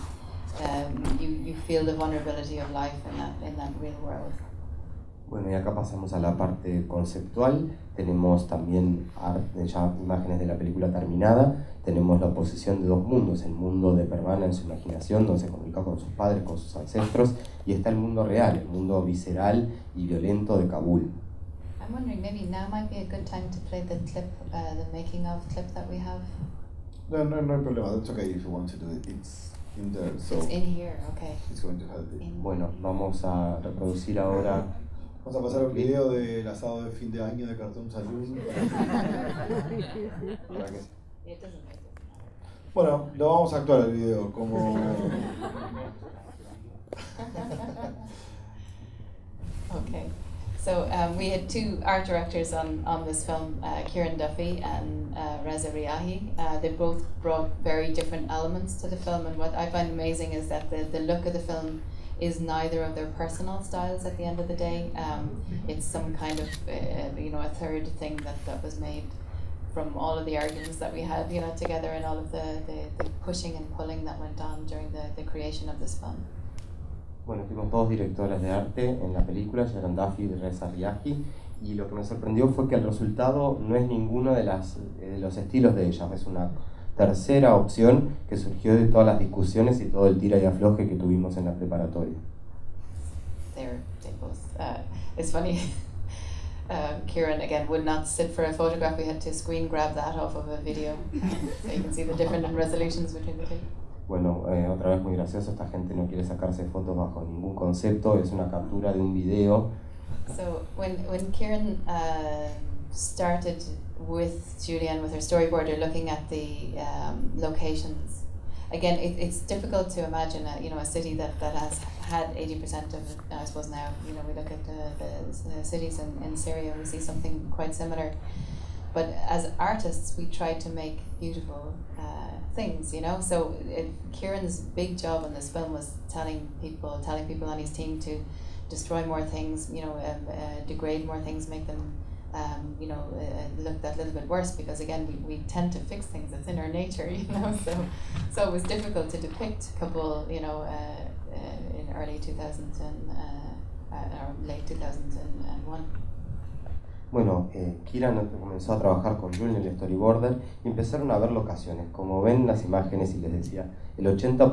you feel the vulnerability of life in that real world. Bueno, y acá pasamos a la parte conceptual. Tenemos también ya imágenes de la película terminada. Tenemos la oposición de dos mundos: el mundo de Pervana en su imaginación, donde se comunica con sus padres, con sus ancestros, y está el mundo real, el mundo visceral y violento de Kabul. I'm wondering, maybe now might be a good time to play the clip, the making of clip that we have. No problema. That's okay if you want to do it. It's in there, so It's in here, okay. it's going to help you. Bueno, vamos a reproducir ahora. Vamos a pasar un video del asado de fin de año de Cartoon Saloon. Para que- It doesn't make it. Bueno, lo vamos a actuar el video como... Okay, so we had two art directors on this film, Kieran Duffy and Reza Riahi. They both brought very different elements to the film, and what I find amazing is that the look of the film is neither of their personal styles at the end of the day. It's some kind of, a third thing that was made from all of the arguments that we had, together, and all of the pushing and pulling that went on during the creation of this film. Bueno, tuvimos dos directoras de arte en la película, Kieran Duffy y Reza Riahi, y lo que me sorprendió fue que el resultado no es ninguno de los estilos de ellas, es una tercera opción que surgió de todas las discusiones y todo el tira y afloje que tuvimos en la preparatoria. They both. It's funny. Kieran again would not sit for a photograph. We had to screen grab that off of a video, so you can see the different resolutions between the two. Bueno, otra vez muy gracioso, esta gente no quiere sacarse fotos bajo ningún concepto, es una captura de un video. So when Kieran started with Julianne with her storyboarder looking at the locations, again it's difficult to imagine a city that has had 80% of it. I suppose now we look at the cities in Syria, we see something quite similar, but as artists we try to make beautiful things, so Kieran's big job in this film was telling people on his team to destroy more things, degrade more things, make them look that little bit worse, because again we tend to fix things, it's in our nature, so it was difficult to depict Kabul, in early 2000s or late 2001. Bueno, Kieran comenzó a trabajar con Jules en el storyboarder y empezaron a ver locaciones. Como ven en las imágenes, y les decía, el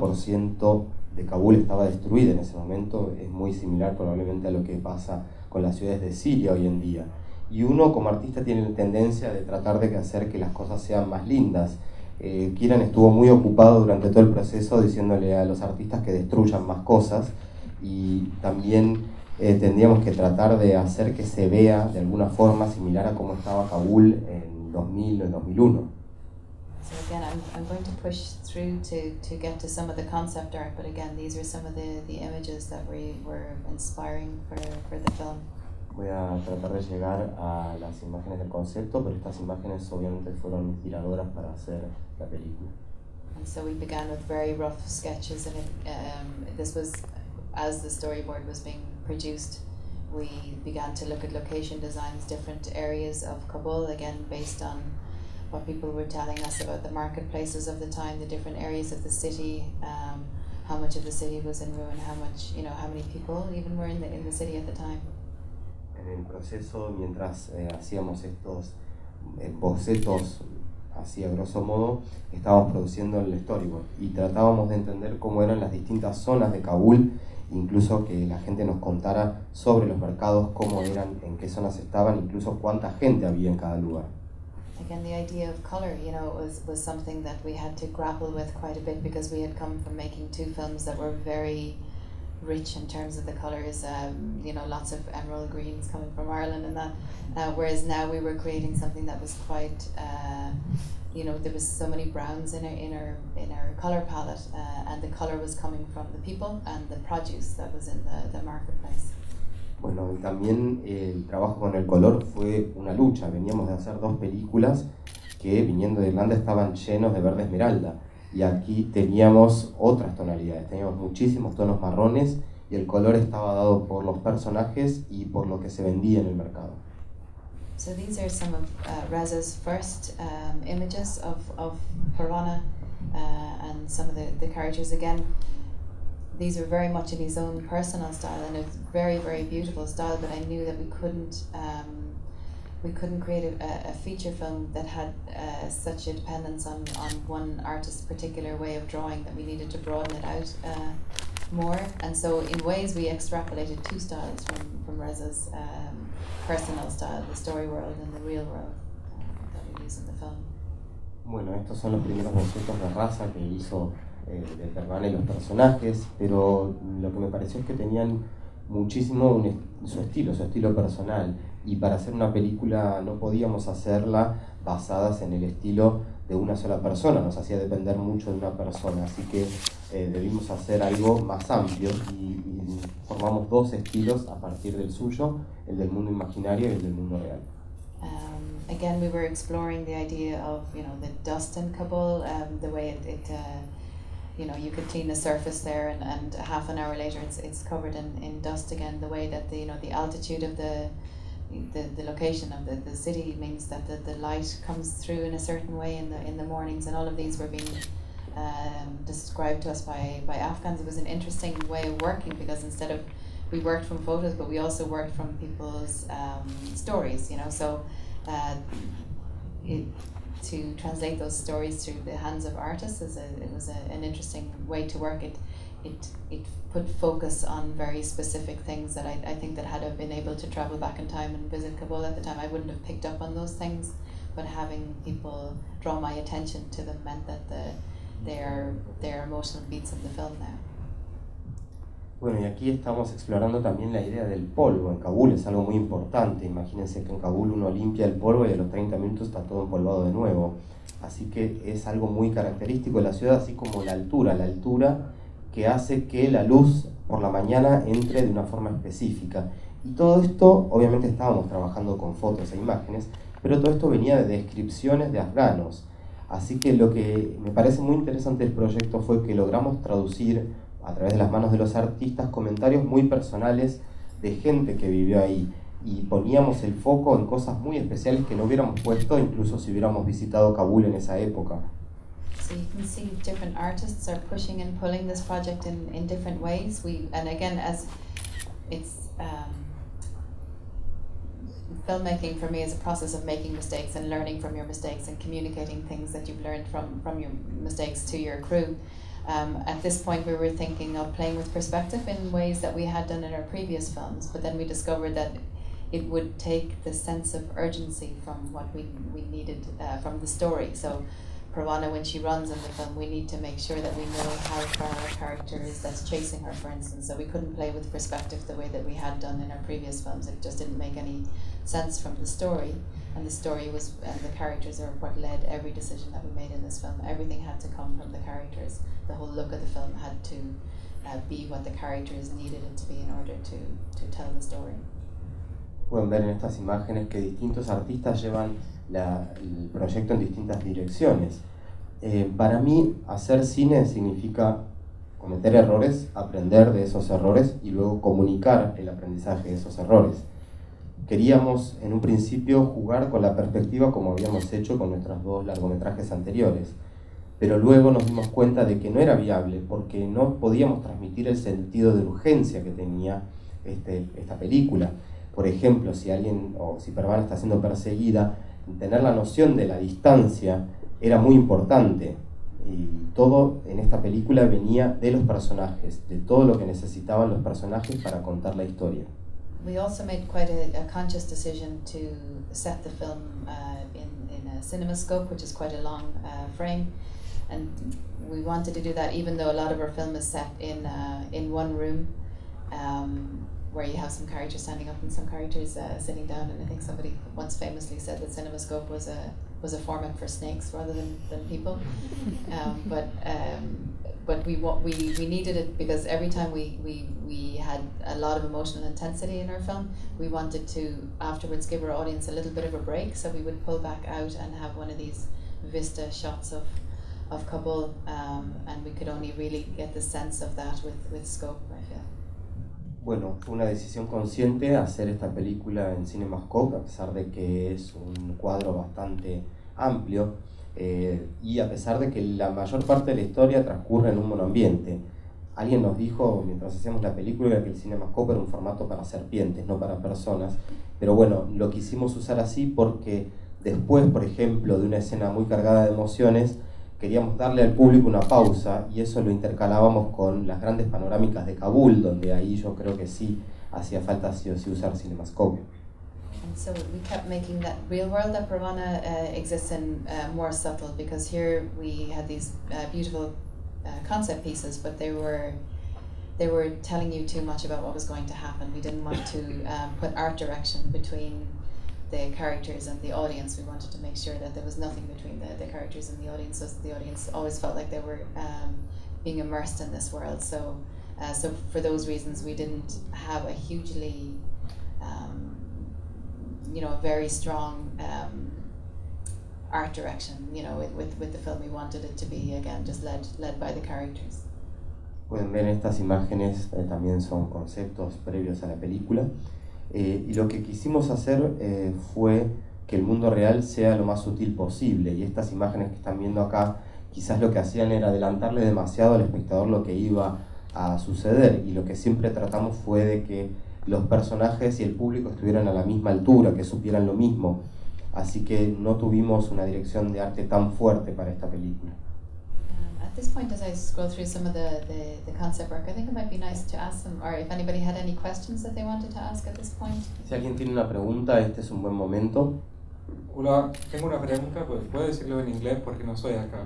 80% de Kabul estaba destruida en ese momento, es muy similar probablemente a lo que pasa con las ciudades de Siria hoy en día. Y uno como artista tiene la tendencia de tratar de hacer que las cosas sean más lindas. Kieran estuvo muy ocupado durante todo el proceso diciéndole a los artistas que destruyan más cosas, y también tendríamos que tratar de hacer que se vea de alguna forma similar a cómo estaba Kabul en 2000 o en 2001. So again, I'm going to push through to get to some of the concept art, but again, these are some of the images that were inspiring for the film. Voy a tratar de llegar a las imágenes del concepto, pero estas imágenes obviamente fueron inspiradoras para hacer la película. And so we began with very rough sketches, and this was as the storyboard was being produced. We began to look at location designs, different areas of Kabul, again based on what people were telling us about the marketplaces of the time, the different areas of the city, how much of the city was in ruin, how many people even were in the city at the time. En el proceso, mientras hacíamos estos bocetos, así a grosso modo, estábamos produciendo el storyboard y tratábamos de entender cómo eran las distintas zonas de Kabul, incluso que la gente nos contara sobre los mercados, cómo eran, en qué zonas estaban, incluso cuánta gente había en cada lugar. Again, the idea of color, was something that we had to grapple with quite a bit, because we had come from making two films that were very rich in terms of the colors, lots of emerald greens coming from Ireland and that, whereas now we were creating something that was quite, there was so many browns in our color palette, and the color was coming from the people and the produce that was in the marketplace. Bueno, y también el trabajo con el color fue una lucha. Veníamos de hacer dos películas que, viniendo de Irlanda, estaban llenos de verde esmeralda. Y aquí teníamos otras tonalidades, teníamos muchísimos tonos marrones, y el color estaba dado por los personajes y por lo que se vendía en el mercado. So these are some of Reza's first images of Parvana, and some of the characters. Again, these were very much in his own personal style, and it's very, very beautiful style. But I knew that we couldn't create a feature film that had such a dependence on one artist's particular way of drawing, that we needed to broaden it out more. And so in ways we extrapolated two styles from Reza's personal style, the story world and the real world, that we use in the film. Bueno, estos son los primeros bocetos de Raza que hizo de Pervane y los personajes, pero lo que me pareció es que tenían muchísimo su estilo personal, y para hacer una película no podíamos hacerla basadas en el estilo de una sola persona, nos hacía depender mucho de una persona, así que debimos hacer algo más amplio y formamos dos estilos a partir del suyo, el del mundo imaginario y el del mundo real. Again, we were exploring the idea of, you know, the dust in Kabul, the way you know, you could clean the surface there, and half an hour later it's covered in dust again. The way that the altitude of the location of the city means that the light comes through in a certain way in the mornings, and all of these were being described to us by Afghans. It was an interesting way of working, because instead of, we worked from photos, but we also worked from people's stories, you know, so to translate those stories through the hands of artists it was an interesting way to work. It put focus on very specific things that I think that had I been able to travel back in time and visit Kabul at the time, I wouldn't have picked up on those things, but having people draw my attention to them meant that they're emotional beats of the film now. Bueno, y aquí estamos explorando también la idea del polvo. En Kabul es algo muy importante. Imagínense que en Kabul uno limpia el polvo y a los 30 minutos está todo empolvado de nuevo. Así que es algo muy característico de la ciudad, así como la altura que hace que la luz por la mañana entre de una forma específica. Y todo esto, obviamente estábamos trabajando con fotos e imágenes, pero todo esto venía de descripciones de afganos. Así que lo que me parece muy interesante del proyecto fue que logramos traducir a través de las manos de los artistas comentarios muy personales de gente que vivió ahí, y poníamos el foco en cosas muy especiales que no hubiéramos puesto incluso si hubiéramos visitado Kabul en esa época. So you can see different artists are pushing and pulling this project in different ways. And again, as it's filmmaking for me is a process of making mistakes and learning from your mistakes and communicating things that you've learned from your mistakes to your crew. At this point we were thinking of playing with perspective in ways that we had done in our previous films, but then we discovered that it would take the sense of urgency from what we needed from the story. So Parwana, when she runs in the film, we need to make sure that we know how far our character is that's chasing her, for instance. So we couldn't play with perspective the way that we had done in our previous films. It just didn't make any sense from the story. And the story was, and the characters are what led every decision that we made in this film. Everything had to come from the characters. The whole look of the film had to be what the characters needed it to be in order to tell the story. Pueden ver en estas imágenes que distintos artistas llevan el proyecto en distintas direcciones. Para mí, hacer cine significa cometer errores, aprender de esos errores y luego comunicar el aprendizaje de esos errores. Queríamos en un principio jugar con la perspectiva como habíamos hecho con nuestros dos largometrajes anteriores, pero luego nos dimos cuenta de que no era viable porque no podíamos transmitir el sentido de urgencia que tenía esta película. Por ejemplo, si Pervane está siendo perseguida, tener la noción de la distancia era muy importante, y todo en esta película venía de los personajes, de todo lo que necesitaban los personajes para contar la historia. We also made quite a conscious decision to set the film in a CinemaScope, which is quite a long frame, and we wanted to do that even though a lot of our film is set in one room, where you have some characters standing up and some characters sitting down. And I think somebody once famously said that CinemaScope was a format for snakes rather than people. But we needed it because every time we had a lot of emotional intensity in our film, we wanted to afterwards give our audience a little bit of a break. So we would pull back out and have one of these vista shots of Kabul, and we could only really get the sense of that with scope, I feel. Bueno, fue una decisión consciente hacer esta película en CinemaScope, a pesar de que es un cuadro bastante amplio, y a pesar de que la mayor parte de la historia transcurre en un monoambiente. alguien nos dijo mientras hacíamos la película que el CinemaScope era un formato para serpientes, no para personas, pero bueno, lo quisimos usar así porque después, por ejemplo, de una escena muy cargada de emociones, queríamos darle al público una pausa y eso lo intercalábamos con las grandes panorámicas de Kabul, donde ahí yo creo que sí hacía falta sí o sí usar CinemaScope. And so we kept making that real world that Bravana exists in more subtle, because here we had these beautiful concept pieces, but they were telling you too much about what was going to happen. We didn't want to put art direction between the characters and the audience. We wanted to make sure that there was nothing between the characters and the audience, so that the audience always felt like they were being immersed in this world. So for those reasons, we didn't have a hugely, a very strong art direction, with the film. We wanted it to be, again, just led by the characters. Pueden ver estas imágenes, también son conceptos previos a la película. Y lo que quisimos hacer fue que el mundo real sea lo más sutil posible, y estas imágenes que están viendo acá quizás lo que hacían era adelantarle demasiado al espectador lo que iba a suceder, y lo que siempre tratamos fue de que los personajes y el público estuvieran a la misma altura, que supieran lo mismo, así que no tuvimos una dirección de arte tan fuerte para esta película. At this point, as I scroll through some of the concept work, I think it might be nice to ask them, or if anybody had any questions that they wanted to ask at this point. Si alguien tiene una pregunta, este es un buen momento. Hola, tengo una pregunta, pues puedo decirlo en inglés porque no soy acá.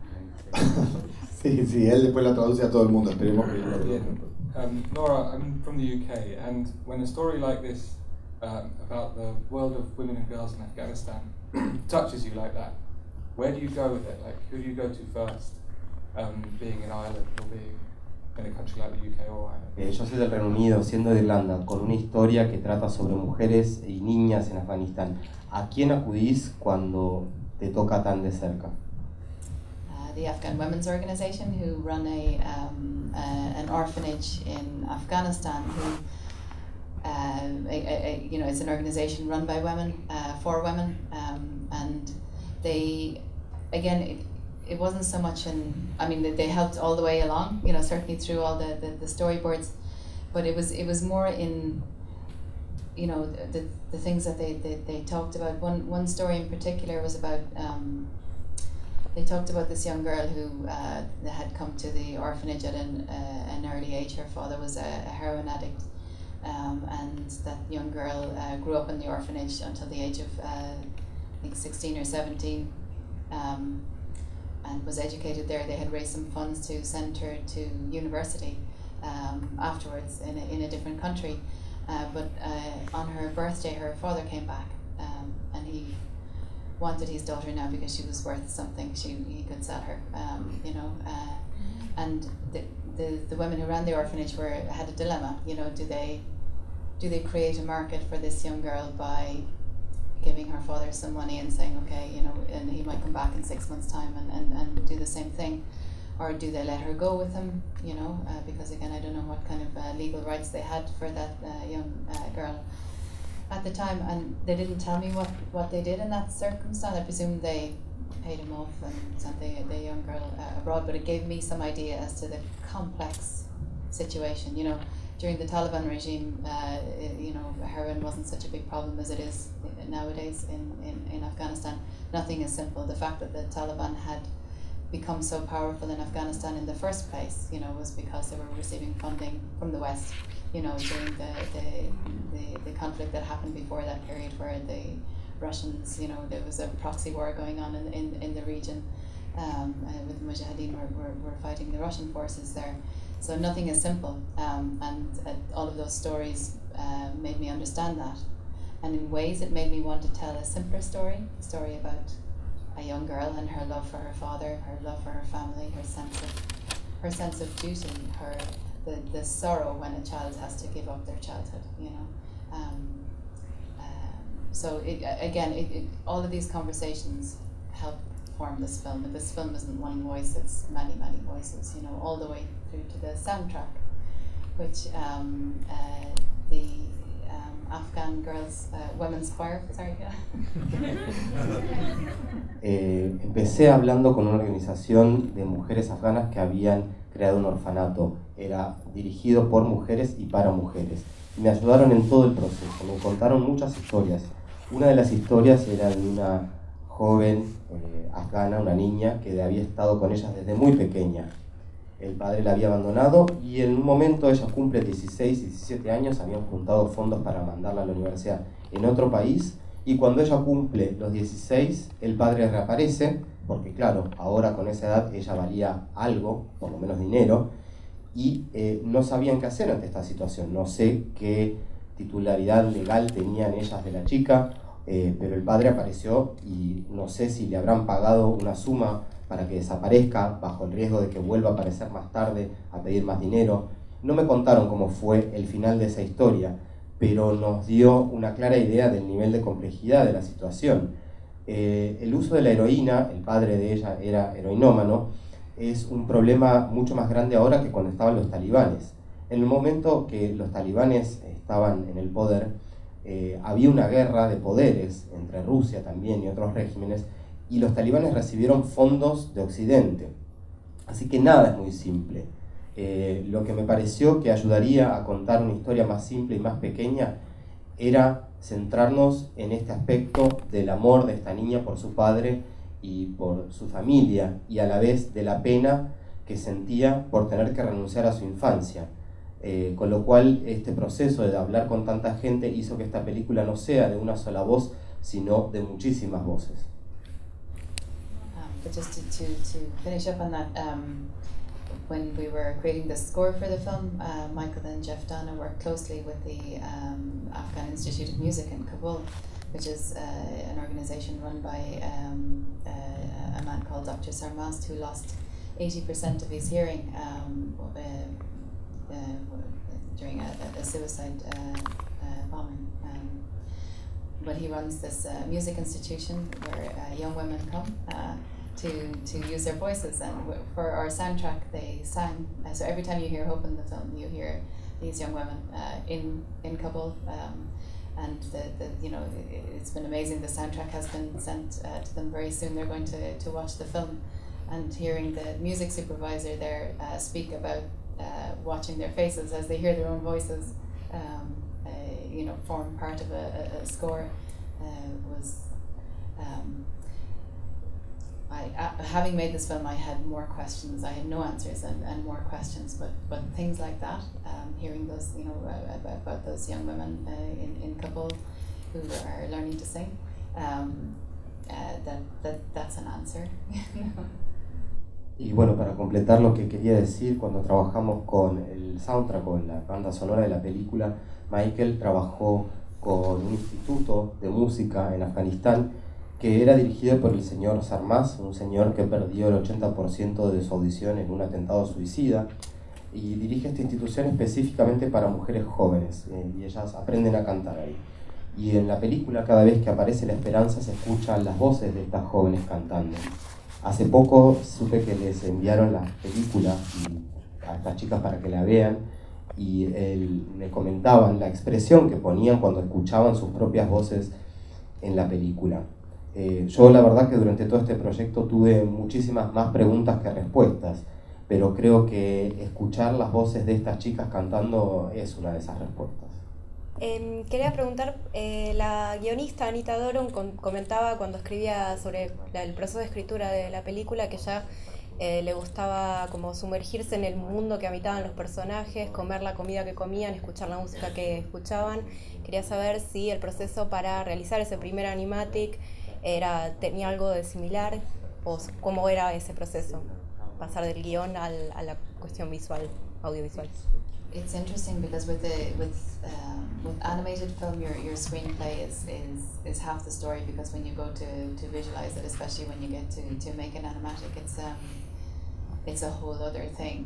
Sí, él después la traduce a todo el mundo, esperemos que lo Yeah. Nora, I'm from the UK, and when a story like this about the world of women and girls in Afghanistan touches you like that, where do you go with it? Like, who do you go to first, being in Ireland or being in a country like the UK or Ireland? Yo soy del Reino Unido, siendo de Irlanda, con una historia que trata sobre mujeres y niñas en Afganistán. ¿A quién acudís cuando te toca tan de cerca? The Afghan Women's Organization, who run an orphanage in Afghanistan. Who, it's an organization run by women, for women, and they, again, it wasn't so much they helped all the way along, certainly through all the storyboards, but it was more in, the things that they talked about. One story in particular was about. They talked about this young girl who had come to the orphanage at an early age. Her father was a heroin addict, and that young girl grew up in the orphanage until the age of, I think, 16 or 17, and was educated there. They had raised some funds to send her to university afterwards in a different country. But on her birthday, her father came back, and he wanted his daughter now because she was worth something. He could sell her, and the women who ran the orphanage had a dilemma. Do they create a market for this young girl by giving her father some money and saying, okay, and he might come back in 6 months' time and do the same thing, or do they let her go with him? Because again, I don't know what kind of legal rights they had for that young girl at the time, and they didn't tell me what they did in that circumstance. I presume they paid him off and sent the young girl abroad, but it gave me some idea as to the complex situation. During the Taliban regime, heroin wasn't such a big problem as it is nowadays in Afghanistan. Nothing is simple. The fact that the Taliban had become so powerful in Afghanistan in the first place, was because they were receiving funding from the West, during the conflict that happened before that period, where the Russians, there was a proxy war going on in the region, with the Mujahideen were fighting the Russian forces there. So nothing is simple, and all of those stories made me understand that, and in ways it made me want to tell a simpler story about a young girl and her love for her father, her love for her family, her sense of duty, the sorrow when a child has to give up their childhood, So all of these conversations help form this film. But this film isn't one voice; it's many voices. All the way through to the soundtrack, which the Afghan Girls Women's Choir. Sorry. Empecé hablando con una organización de mujeres afganas que habían creado un orfanato, era dirigido por mujeres y para mujeres. Me ayudaron en todo el proceso, me contaron muchas historias. Una de las historias era de una joven afgana, una niña que había estado con ellas desde muy pequeña. El padre la había abandonado y en un momento ella cumple 16, 17 años, habían juntado fondos para mandarla a la universidad en otro país, y cuando ella cumple los 16, el padre reaparece, porque claro, ahora con esa edad ella valía algo, por lo menos dinero, y no sabían qué hacer ante esta situación. No sé qué titularidad legal tenían ellas de la chica, pero el padre apareció y no sé si le habrán pagado una suma para que desaparezca, bajo el riesgo de que vuelva a aparecer más tarde a pedir más dinero. No me contaron cómo fue el final de esa historia, pero nos dio una clara idea del nivel de complejidad de la situación. El uso de la heroína, el padre de ella era heroinómano, es un problema mucho más grande ahora que cuando estaban los talibanes. En el momento que los talibanes estaban en el poder, había una guerra de poderes entre Rusia también y otros regímenes, y los talibanes recibieron fondos de Occidente. Así que nada es muy simple. Lo que me pareció que ayudaría a contar una historia más simple y más pequeña era centrarnos en este aspecto del amor de esta niña por su padre y por su familia, y a la vez de la pena que sentía por tener que renunciar a su infancia. Con lo cual este proceso de hablar con tanta gente hizo que esta película no sea de una sola voz, sino de muchísimas voces. But just to finish up on that, when we were creating the score for the film, Michael and Jeff Dana worked closely with the Afghan Institute of Music in Kabul, which is an organization run by a man called Dr. Sarmast, who lost 80% of his hearing during a suicide bombing. But he runs this music institution where young women come to use their voices, and for our soundtrack they sang. So every time you hear Hope in the film, you hear these young women in Kabul, and it's been amazing. The soundtrack has been sent to them very soon. They're going to watch the film, and hearing the music supervisor there speak about watching their faces as they hear their own voices, form part of a score was. Having made this film, I had more questions. I had no answers and more questions. But things like that, hearing those, about those young women in Kabul who are learning to sing, that's an answer. Y bueno, para completar lo que quería decir, cuando trabajamos con el soundtrack, con la banda sonora de la película, Michael trabajó con un instituto de música en Afganistán que era dirigido por el señor Sarmaz, un señor que perdió el 80% de su audición en un atentado suicida, y dirige esta institución específicamente para mujeres jóvenes, y ellas aprenden a cantar ahí. Y en la película, cada vez que aparece la esperanza, se escuchan las voces de estas jóvenes cantando. Hace poco supe que les enviaron la película a estas chicas para que la vean, y me comentaban la expresión que ponían cuando escuchaban sus propias voces en la película. Yo la verdad que durante todo este proyecto tuve muchísimas más preguntas que respuestas, pero creo que escuchar las voces de estas chicas cantando es una de esas respuestas. Quería preguntar, la guionista Anita Doron comentaba cuando escribía sobre el proceso de escritura de la película que ya le gustaba como sumergirse en el mundo que habitaban los personajes, comer la comida que comían, escuchar la música que escuchaban. Quería saber si el proceso para realizar ese primer animatic tenía algo de similar, o cómo era ese proceso, pasar del guión a la cuestión visual, audiovisual. It's interesting because with animated film, your screenplay is half the story, because when you go to visualize it, especially when you get to make an animatic, it's a whole other thing,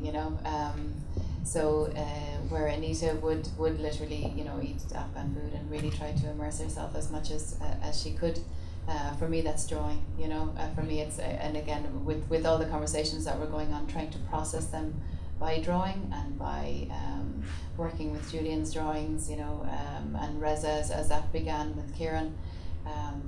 So where Anita would literally eat Afghan food and really try to immerse herself as much as she could. For me, that's drawing. For me, it's and again with all the conversations that were going on, trying to process them by drawing and by working with Julian's drawings, and Reza as that began with Kieran,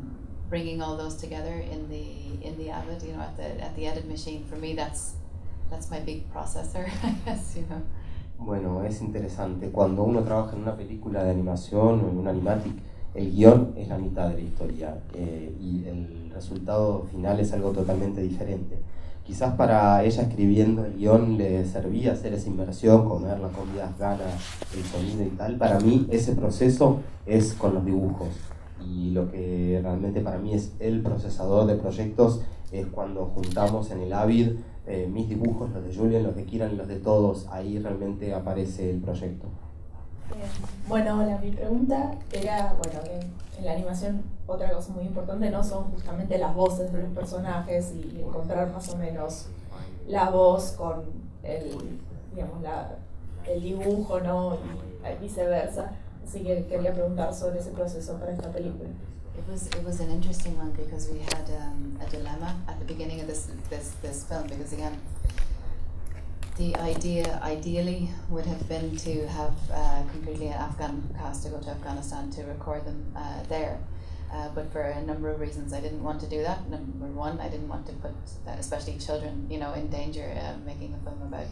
bringing all those together in the Avid, at the edit machine. For me, that's that's my big processor, I guess, you know. Bueno, es interesante. Cuando uno trabaja en una película de animación o en un animatic, el guión es la mitad de la historia y el resultado final es algo totalmente diferente. Quizás para ella escribiendo el guión le servía hacer esa inmersión, comer la comida afgana, el sonido y tal. Para mí ese proceso es con los dibujos. Y lo que realmente para mí es el procesador de proyectos es cuando juntamos en el Avid mis dibujos, los de Julien, los de Kieran y los de todos. Ahí realmente aparece el proyecto. Bueno, hola, mi pregunta era, bueno, en la animación otra cosa muy importante no son justamente las voces de los personajes y encontrar más o menos la voz con el, digamos, el dibujo, ¿no? Y viceversa. Así que quería preguntar sobre ese proceso para esta película. It was an interesting one because we had a dilemma at the beginning of this film, because again, the idea ideally would have been to have completely an Afghan cast to go to Afghanistan to record them there. But for a number of reasons I didn't want to do that. Number one, I didn't want to put especially children, you know, in danger, making a film about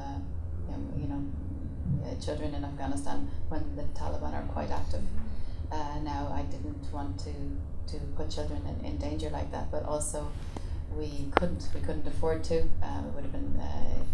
children in Afghanistan when the Taliban are quite active. Now I didn't want to put children in danger like that, but also we couldn't afford to. It would have been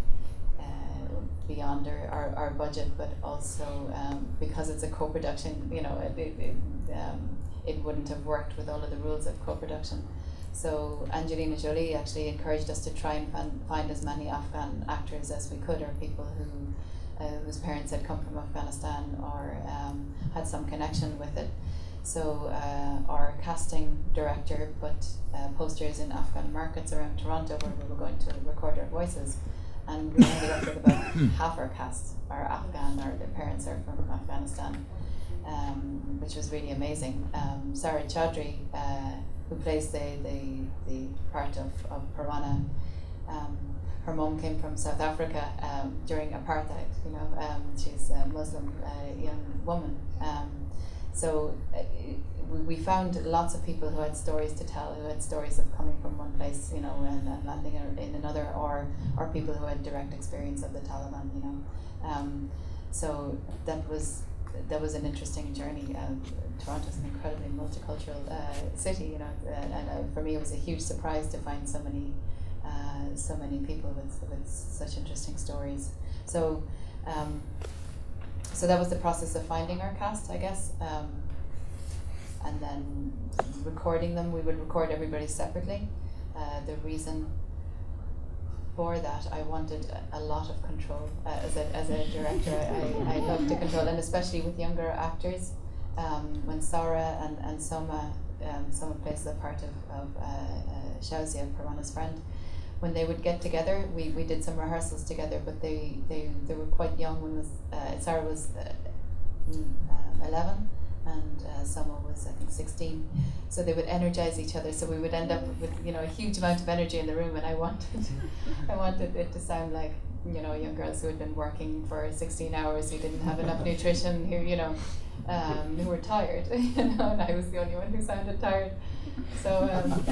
beyond our budget, but also because it's a co-production, you know, it wouldn't have worked with all of the rules of co-production. So Angelina Jolie actually encouraged us to try and find as many Afghan actors as we could, or people whose parents had come from Afghanistan or had some connection with it. So our casting director put posters in Afghan markets around Toronto where we were going to record our voices, and we ended up with about half our cast are Afghan, or their parents are from Afghanistan, which was really amazing. Sarah Chaudhry, who plays the part of Parwana, her mom came from South Africa during apartheid, you know. She's a Muslim young woman. So we found lots of people who had stories to tell, who had stories of coming from one place, you know, and landing in another, or people who had direct experience of the Taliban, you know. So that was an interesting journey. Toronto's an incredibly multicultural city, you know, and for me it was a huge surprise to find so many people with such interesting stories. So that was the process of finding our cast, I guess, and then recording them. We would record everybody separately. The reason for that, I wanted a lot of control as a director. I love to control, and especially with younger actors. When Sarah and Soma plays the part of Shauzia, Parwana's friend, when they would get together, we did some rehearsals together, but they were quite young. Sarah was 11 and Soma was, I think, 16. So they would energize each other. So we would end up with, you know, a huge amount of energy in the room, and I wanted it to sound like, you know, young girls who had been working for 16 hours, who didn't have enough nutrition, who, you know, who were tired, you know, and I was the only one who sounded tired. So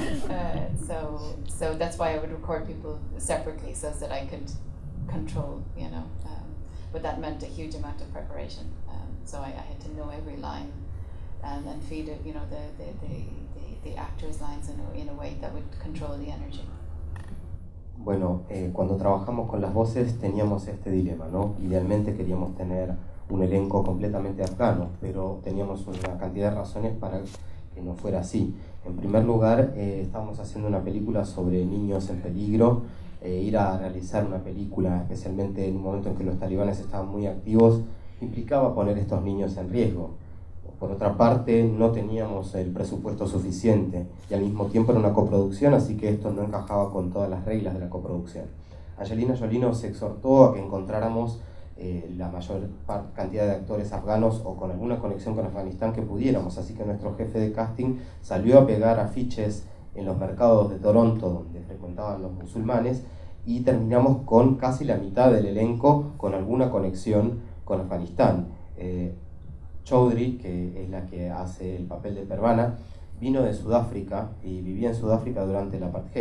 so that's why I would record people separately, so that I could control, you know. But that meant a huge amount of preparation. So I had to know every line and feed it, you know, the actors' lines in a way that would control the energy. Bueno, cuando trabajamos con las voces teníamos este dilema, ¿no? Idealmente queríamos tener un elenco completamente afgano, pero teníamos una cantidad de razones para que no fuera así. En primer lugar, estábamos haciendo una película sobre niños en peligro. Ir a realizar una película, especialmente en un momento en que los talibanes estaban muy activos, implicaba poner a estos niños en riesgo. Por otra parte, no teníamos el presupuesto suficiente y al mismo tiempo era una coproducción, así que esto no encajaba con todas las reglas de la coproducción. Angelina Jolie nos exhortó a que encontráramos la mayor cantidad de actores afganos o con alguna conexión con Afganistán que pudiéramos, así que nuestro jefe de casting salió a pegar afiches en los mercados de Toronto donde frecuentaban los musulmanes, y terminamos con casi la mitad del elenco con alguna conexión con Afganistán. Chaudhry, que es la que hace el papel de Parwana, vino de Sudáfrica y vivía en Sudáfrica durante el apartheid,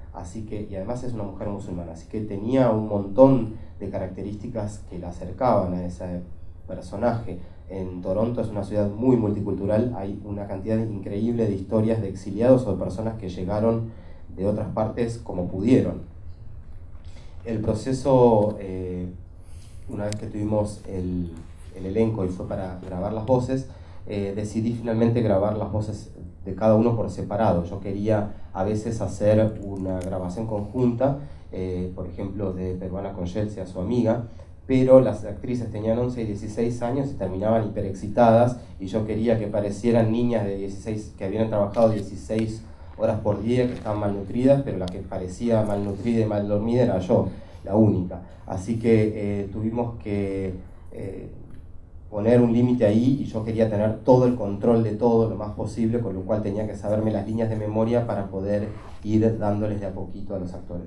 así que, y además es una mujer musulmana, así que tenía un montón de características que la acercaban a ese personaje. En Toronto es una ciudad muy multicultural, hay una cantidad increíble de historias de exiliados o de personas que llegaron de otras partes como pudieron. El proceso, una vez que tuvimos el elenco y fue para grabar las voces, decidí finalmente grabar las voces de cada uno por separado. Yo quería a veces hacer una grabación conjunta, por ejemplo de Peruana con Chelsea, su amiga, pero las actrices tenían 11 y 16 años y terminaban hiperexcitadas, y yo quería que parecieran niñas de 16 que habían trabajado 16 horas por día, que estaban malnutridas, pero la que parecía malnutrida y mal dormida era yo, la única. Así que tuvimos que poner un límite ahí, y yo quería tener todo el control de todo lo más posible, con lo cual tenía que saberme las líneas de memoria para poder ir dándoles de a poquito a los actores.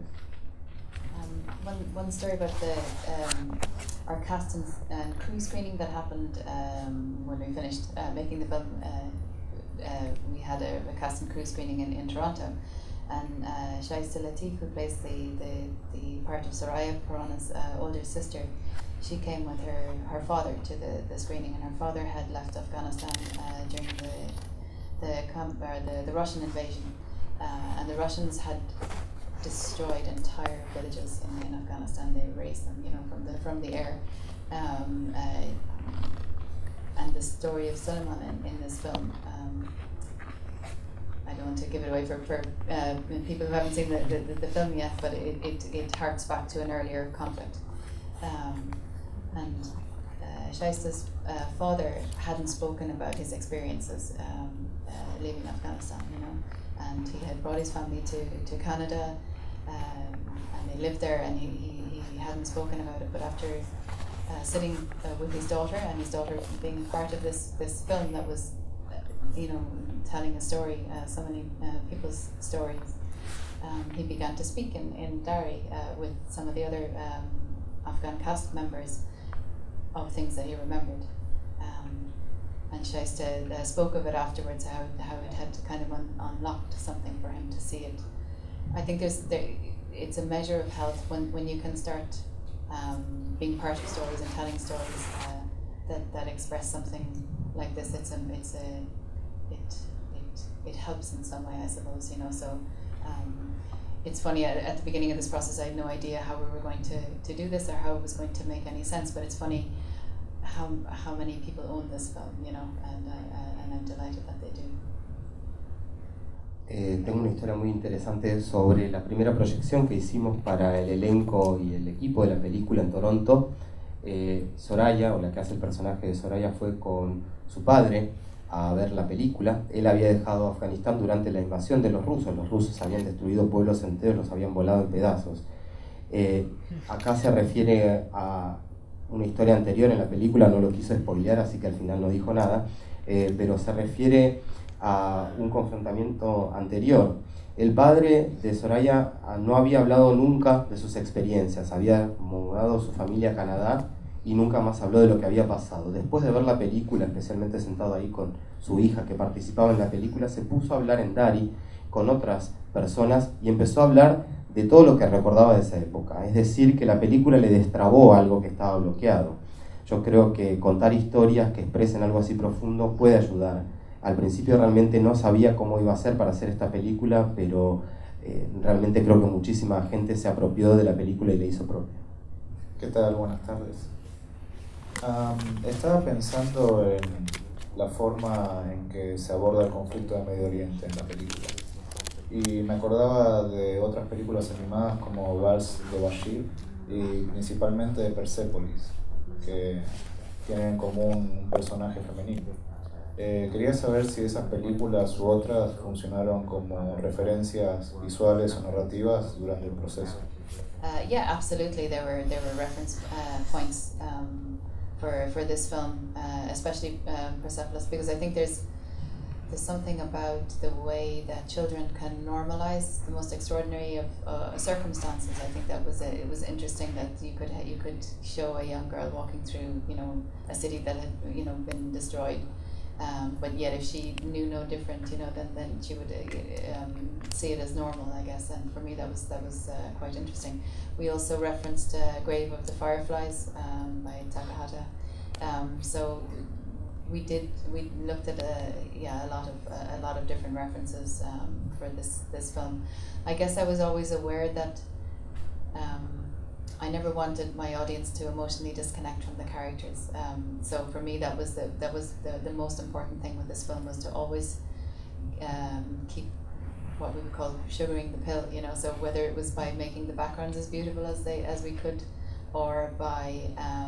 One story about our cast and crew screening that happened when we finished making the film. We had a cast and crew screening in Toronto, and Shaista Latif, who plays the part of Soraya, Peruana's older sister, she came with her father to the screening, and her father had left Afghanistan during the Russian invasion, and the Russians had destroyed entire villages in Afghanistan. They razed them, from the air. And the story of Suleiman in this film, I don't want to give it away for people who haven't seen the film yet, but it harks back to an earlier conflict. And Shaista's father hadn't spoken about his experiences leaving Afghanistan, and he had brought his family to Canada, and they lived there, and he hadn't spoken about it. But after sitting with his daughter, and his daughter being part of this film that was, telling a story, so many people's stories, he began to speak in Dari with some of the other Afghan cast members of things that he remembered. And Shaista spoke of it afterwards, how it had kind of unlocked something for him to see it. I think it's a measure of health when you can start being part of stories and telling stories that express something like this. It helps in some way, I suppose. So it's funny, at the beginning of this process I had no idea how we were going to do this or how it was going to make any sense, but it's funny how many people own this film, and I'm delighted that they do. Tengo una historia muy interesante sobre la primera proyección que hicimos para el elenco y el equipo de la película en Toronto. Soraya, o la que hace el personaje de Soraya, fue con su padre a ver la película. Él había dejado Afganistán durante la invasión de los rusos. Los rusos habían destruido pueblos enteros, los habían volado en pedazos. Acá se refiere a una historia anterior en la película, no lo quiso spoilear, así que al final no dijo nada, pero se refiere a un confrontamiento anterior. El padre de Soraya no había hablado nunca de sus experiencias, había mudado su familia a Canadá y nunca más habló de lo que había pasado. Después de ver la película, especialmente sentado ahí con su hija que participaba en la película, se puso a hablar en Dari con otras personas y empezó a hablar de todo lo que recordaba de esa época. Es decir, que la película le destrabó algo que estaba bloqueado. Yo creo que contar historias que expresen algo así profundo puede ayudar. Al principio realmente no sabía cómo iba a ser para hacer esta película, pero realmente creo que muchísima gente se apropió de la película y le hizo propia. ¿Qué tal? Buenas tardes. Estaba pensando en la forma en que se aborda el conflicto de Medio Oriente en la película. Y me acordaba de otras películas animadas como Vals de Bashir y principalmente de Persepolis, que tienen en común un personaje femenino. Quería saber si esas películas u otras funcionaron como referencias visuales o narrativas durante el proceso. Yeah, absolutely. There were reference points for this film, especially Persepolis, because I think there's something about the way that children can normalize the most extraordinary of circumstances. I think that it was interesting that you could show a young girl walking through a city that had been destroyed, But yet, if she knew no different, you know, then she would see it as normal, I guess. And for me, that was quite interesting. We also referenced Grave of the Fireflies by Takahata. So we looked at a lot of different references for this film. I guess I was always aware that I never wanted my audience to emotionally disconnect from the characters. So for me, that was the most important thing with this film, was to always keep what we would call sugaring the pill. You know, so whether it was by making the backgrounds as beautiful as we could, or by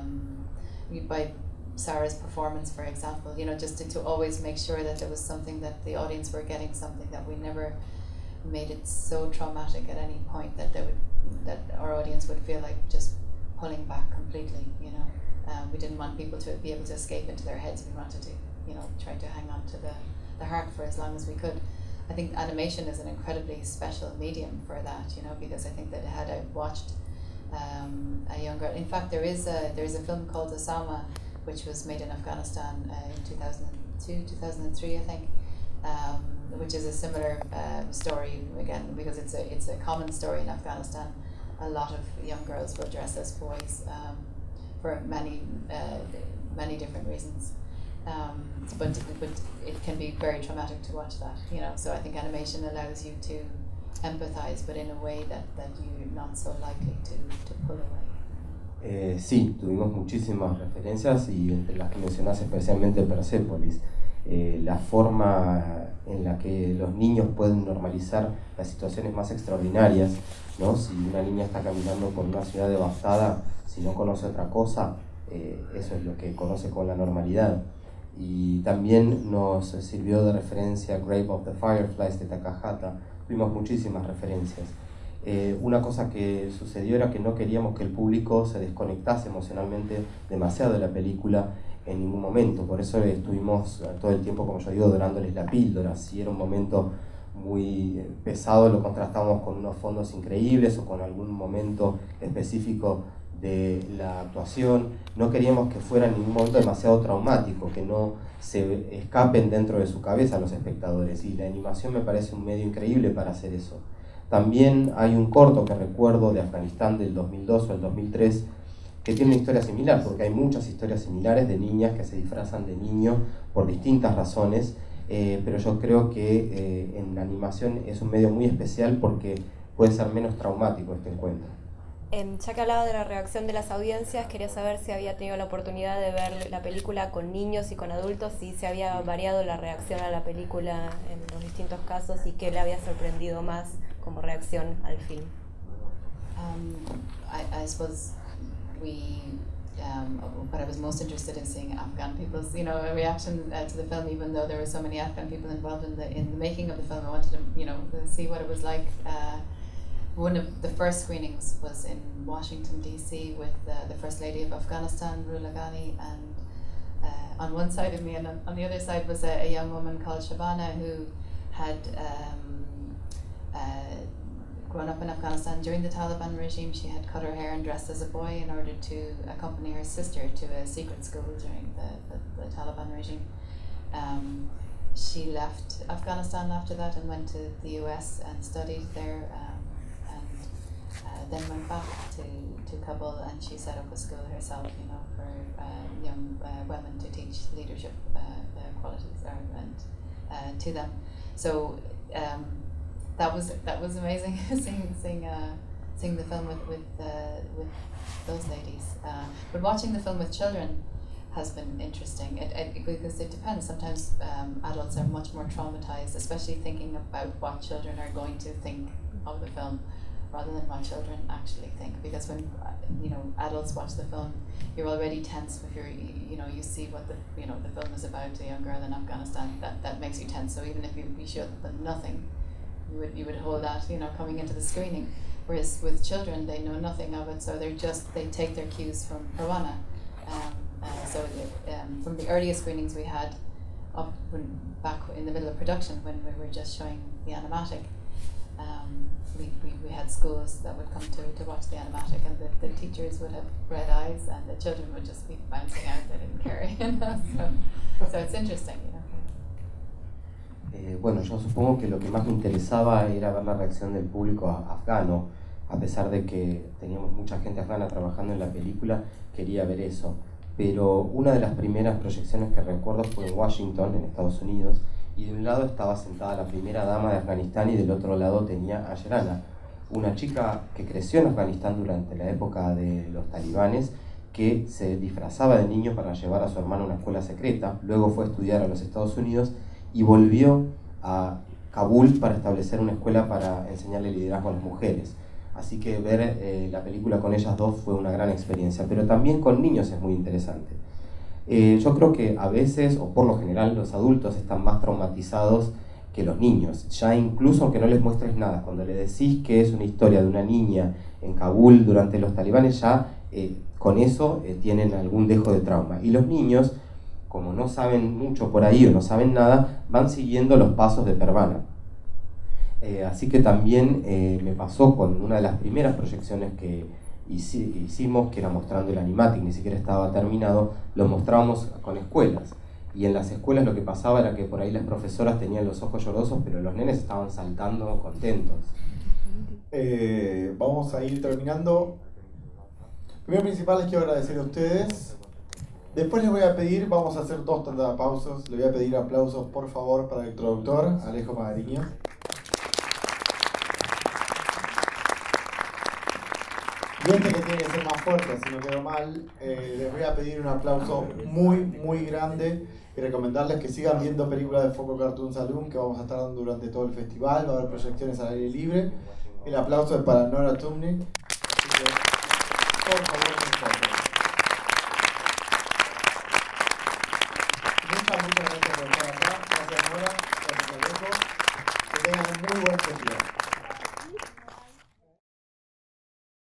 Sarah's performance, for example. You know, just to always make sure that there was something that the audience were getting, something that we never made it so traumatic at any point that our audience would feel like just pulling back completely. You know, we didn't want people to be able to escape into their heads. We wanted to, you know, try to hang on to the heart for as long as we could. I think animation is an incredibly special medium for that. You know, because I think that had I watched a younger, in fact, there's a film called Osama, which was made in Afghanistan in 2002, 2003, I think. Which is a similar story, again, because it's a common story in Afghanistan. A lot of young girls will dress as boys for many different reasons. But it can be very traumatic to watch that, you know. So I think animation allows you to empathize, but in a way that you're not so likely to pull away. Sí, tuvimos muchísimas referencias, y entre las que mencionás especialmente Persepolis. La forma en la que los niños pueden normalizar las situaciones más extraordinarias, ¿no? Si una niña está caminando por una ciudad devastada, si no conoce otra cosa, eso es lo que conoce con la normalidad. Y también nos sirvió de referencia Grave of the Fireflies de Takahata. Tuvimos muchísimas referencias. Una cosa que sucedió era que no queríamos que el público se desconectase emocionalmente demasiado de la película en ningún momento. Por eso estuvimos todo el tiempo, como yo digo, dorándoles la píldora. Si era un momento muy pesado, lo contrastamos con unos fondos increíbles o con algún momento específico de la actuación. No queríamos que fuera en ningún momento demasiado traumático, que no se escapen dentro de su cabeza los espectadores, y la animación me parece un medio increíble para hacer eso. También hay un corto que recuerdo de Afganistán del 2002 o el 2003 que tiene una historia similar, porque hay muchas historias similares de niñas que se disfrazan de niño por distintas razones, pero yo creo que en la animación es un medio muy especial porque puede ser menos traumático este encuentro. Ya que hablaba de la reacción de las audiencias, quería saber si había tenido la oportunidad de ver la película con niños y con adultos, y si había variado la reacción a la película en los distintos casos, y qué le había sorprendido más como reacción al film. I suppose what I was most interested in seeing Afghan people's, you know, reaction to the film, even though there were so many Afghan people involved in the making of the film. I wanted to, you know, see what it was like. One of the first screenings was in Washington, D.C. with the First Lady of Afghanistan, Rula Ghani, and on one side of me, and on the other side was a young woman called Shabana, who had grown up in Afghanistan during the Taliban regime. She had cut her hair and dressed as a boy in order to accompany her sister to a secret school during the Taliban regime. She left Afghanistan after that and went to the US and studied there, and then went back to Kabul, and she set up a school herself, you know, for young women to teach leadership qualities and to them. So that was amazing seeing the film with those ladies. But watching the film with children has been interesting, because it depends. Sometimes adults are much more traumatized, especially thinking about what children are going to think of the film, rather than what children actually think. Because when adults watch the film, you're already tense if you see what the film is about, a young girl in Afghanistan. That makes you tense. So even if you showed them nothing, you would hold that coming into the screening. Whereas with children, they know nothing of it, so they take their cues from Parwana. From the earliest screenings we had, back in the middle of production, when we were just showing the animatic, we had schools that would come to watch the animatic, and the teachers would have red eyes, and the children would just be bouncing out. They didn't care, so it's interesting, bueno, yo supongo que lo que más me interesaba era ver la reacción del público afgano. A pesar de que teníamos mucha gente afgana trabajando en la película, quería ver eso. Pero una de las primeras proyecciones que recuerdo fue en Washington, en Estados Unidos, y de un lado estaba sentada la primera dama de Afganistán y del otro lado tenía a Sherana, una chica que creció en Afganistán durante la época de los talibanes, que se disfrazaba de niño para llevar a su hermano a una escuela secreta, luego fue a estudiar a los Estados Unidos y volvió a Kabul para establecer una escuela para enseñarle liderazgo a las mujeres. Así que ver la película con ellas dos fue una gran experiencia, pero también con niños es muy interesante. Yo creo que a veces, o por lo general, los adultos están más traumatizados que los niños. Ya incluso aunque no les muestres nada, cuando le decís que es una historia de una niña en Kabul durante los talibanes, ya con eso tienen algún dejo de trauma. Y los niños, como no saben mucho por ahí o no saben nada, van siguiendo los pasos de Pervana. Así que también me pasó con una de las primeras proyecciones que hicimos, que era mostrando el animatic, ni siquiera estaba terminado, lo mostrábamos con escuelas. Y en las escuelas lo que pasaba era que por ahí las profesoras tenían los ojos llorosos, pero los nenes estaban saltando contentos. Vamos a ir terminando. Primero principal les quiero agradecer a ustedes. Después les voy a pedir, vamos a hacer 2 tandas de pausas. Les voy a pedir aplausos por favor para el traductor, Alejo Magariño. Y este que tiene que ser más fuerte, si no quedó mal, les voy a pedir un aplauso muy grande y recomendarles que sigan viendo películas de Foco Cartoon Saloon, que vamos a estar dando durante todo el festival. Va a haber proyecciones al aire libre. El aplauso es para Nora Tumnick. Así que, por favor, muchas gracias por estar acá. Gracias Nora, gracias Alejo. Que tengan un muy buen festival.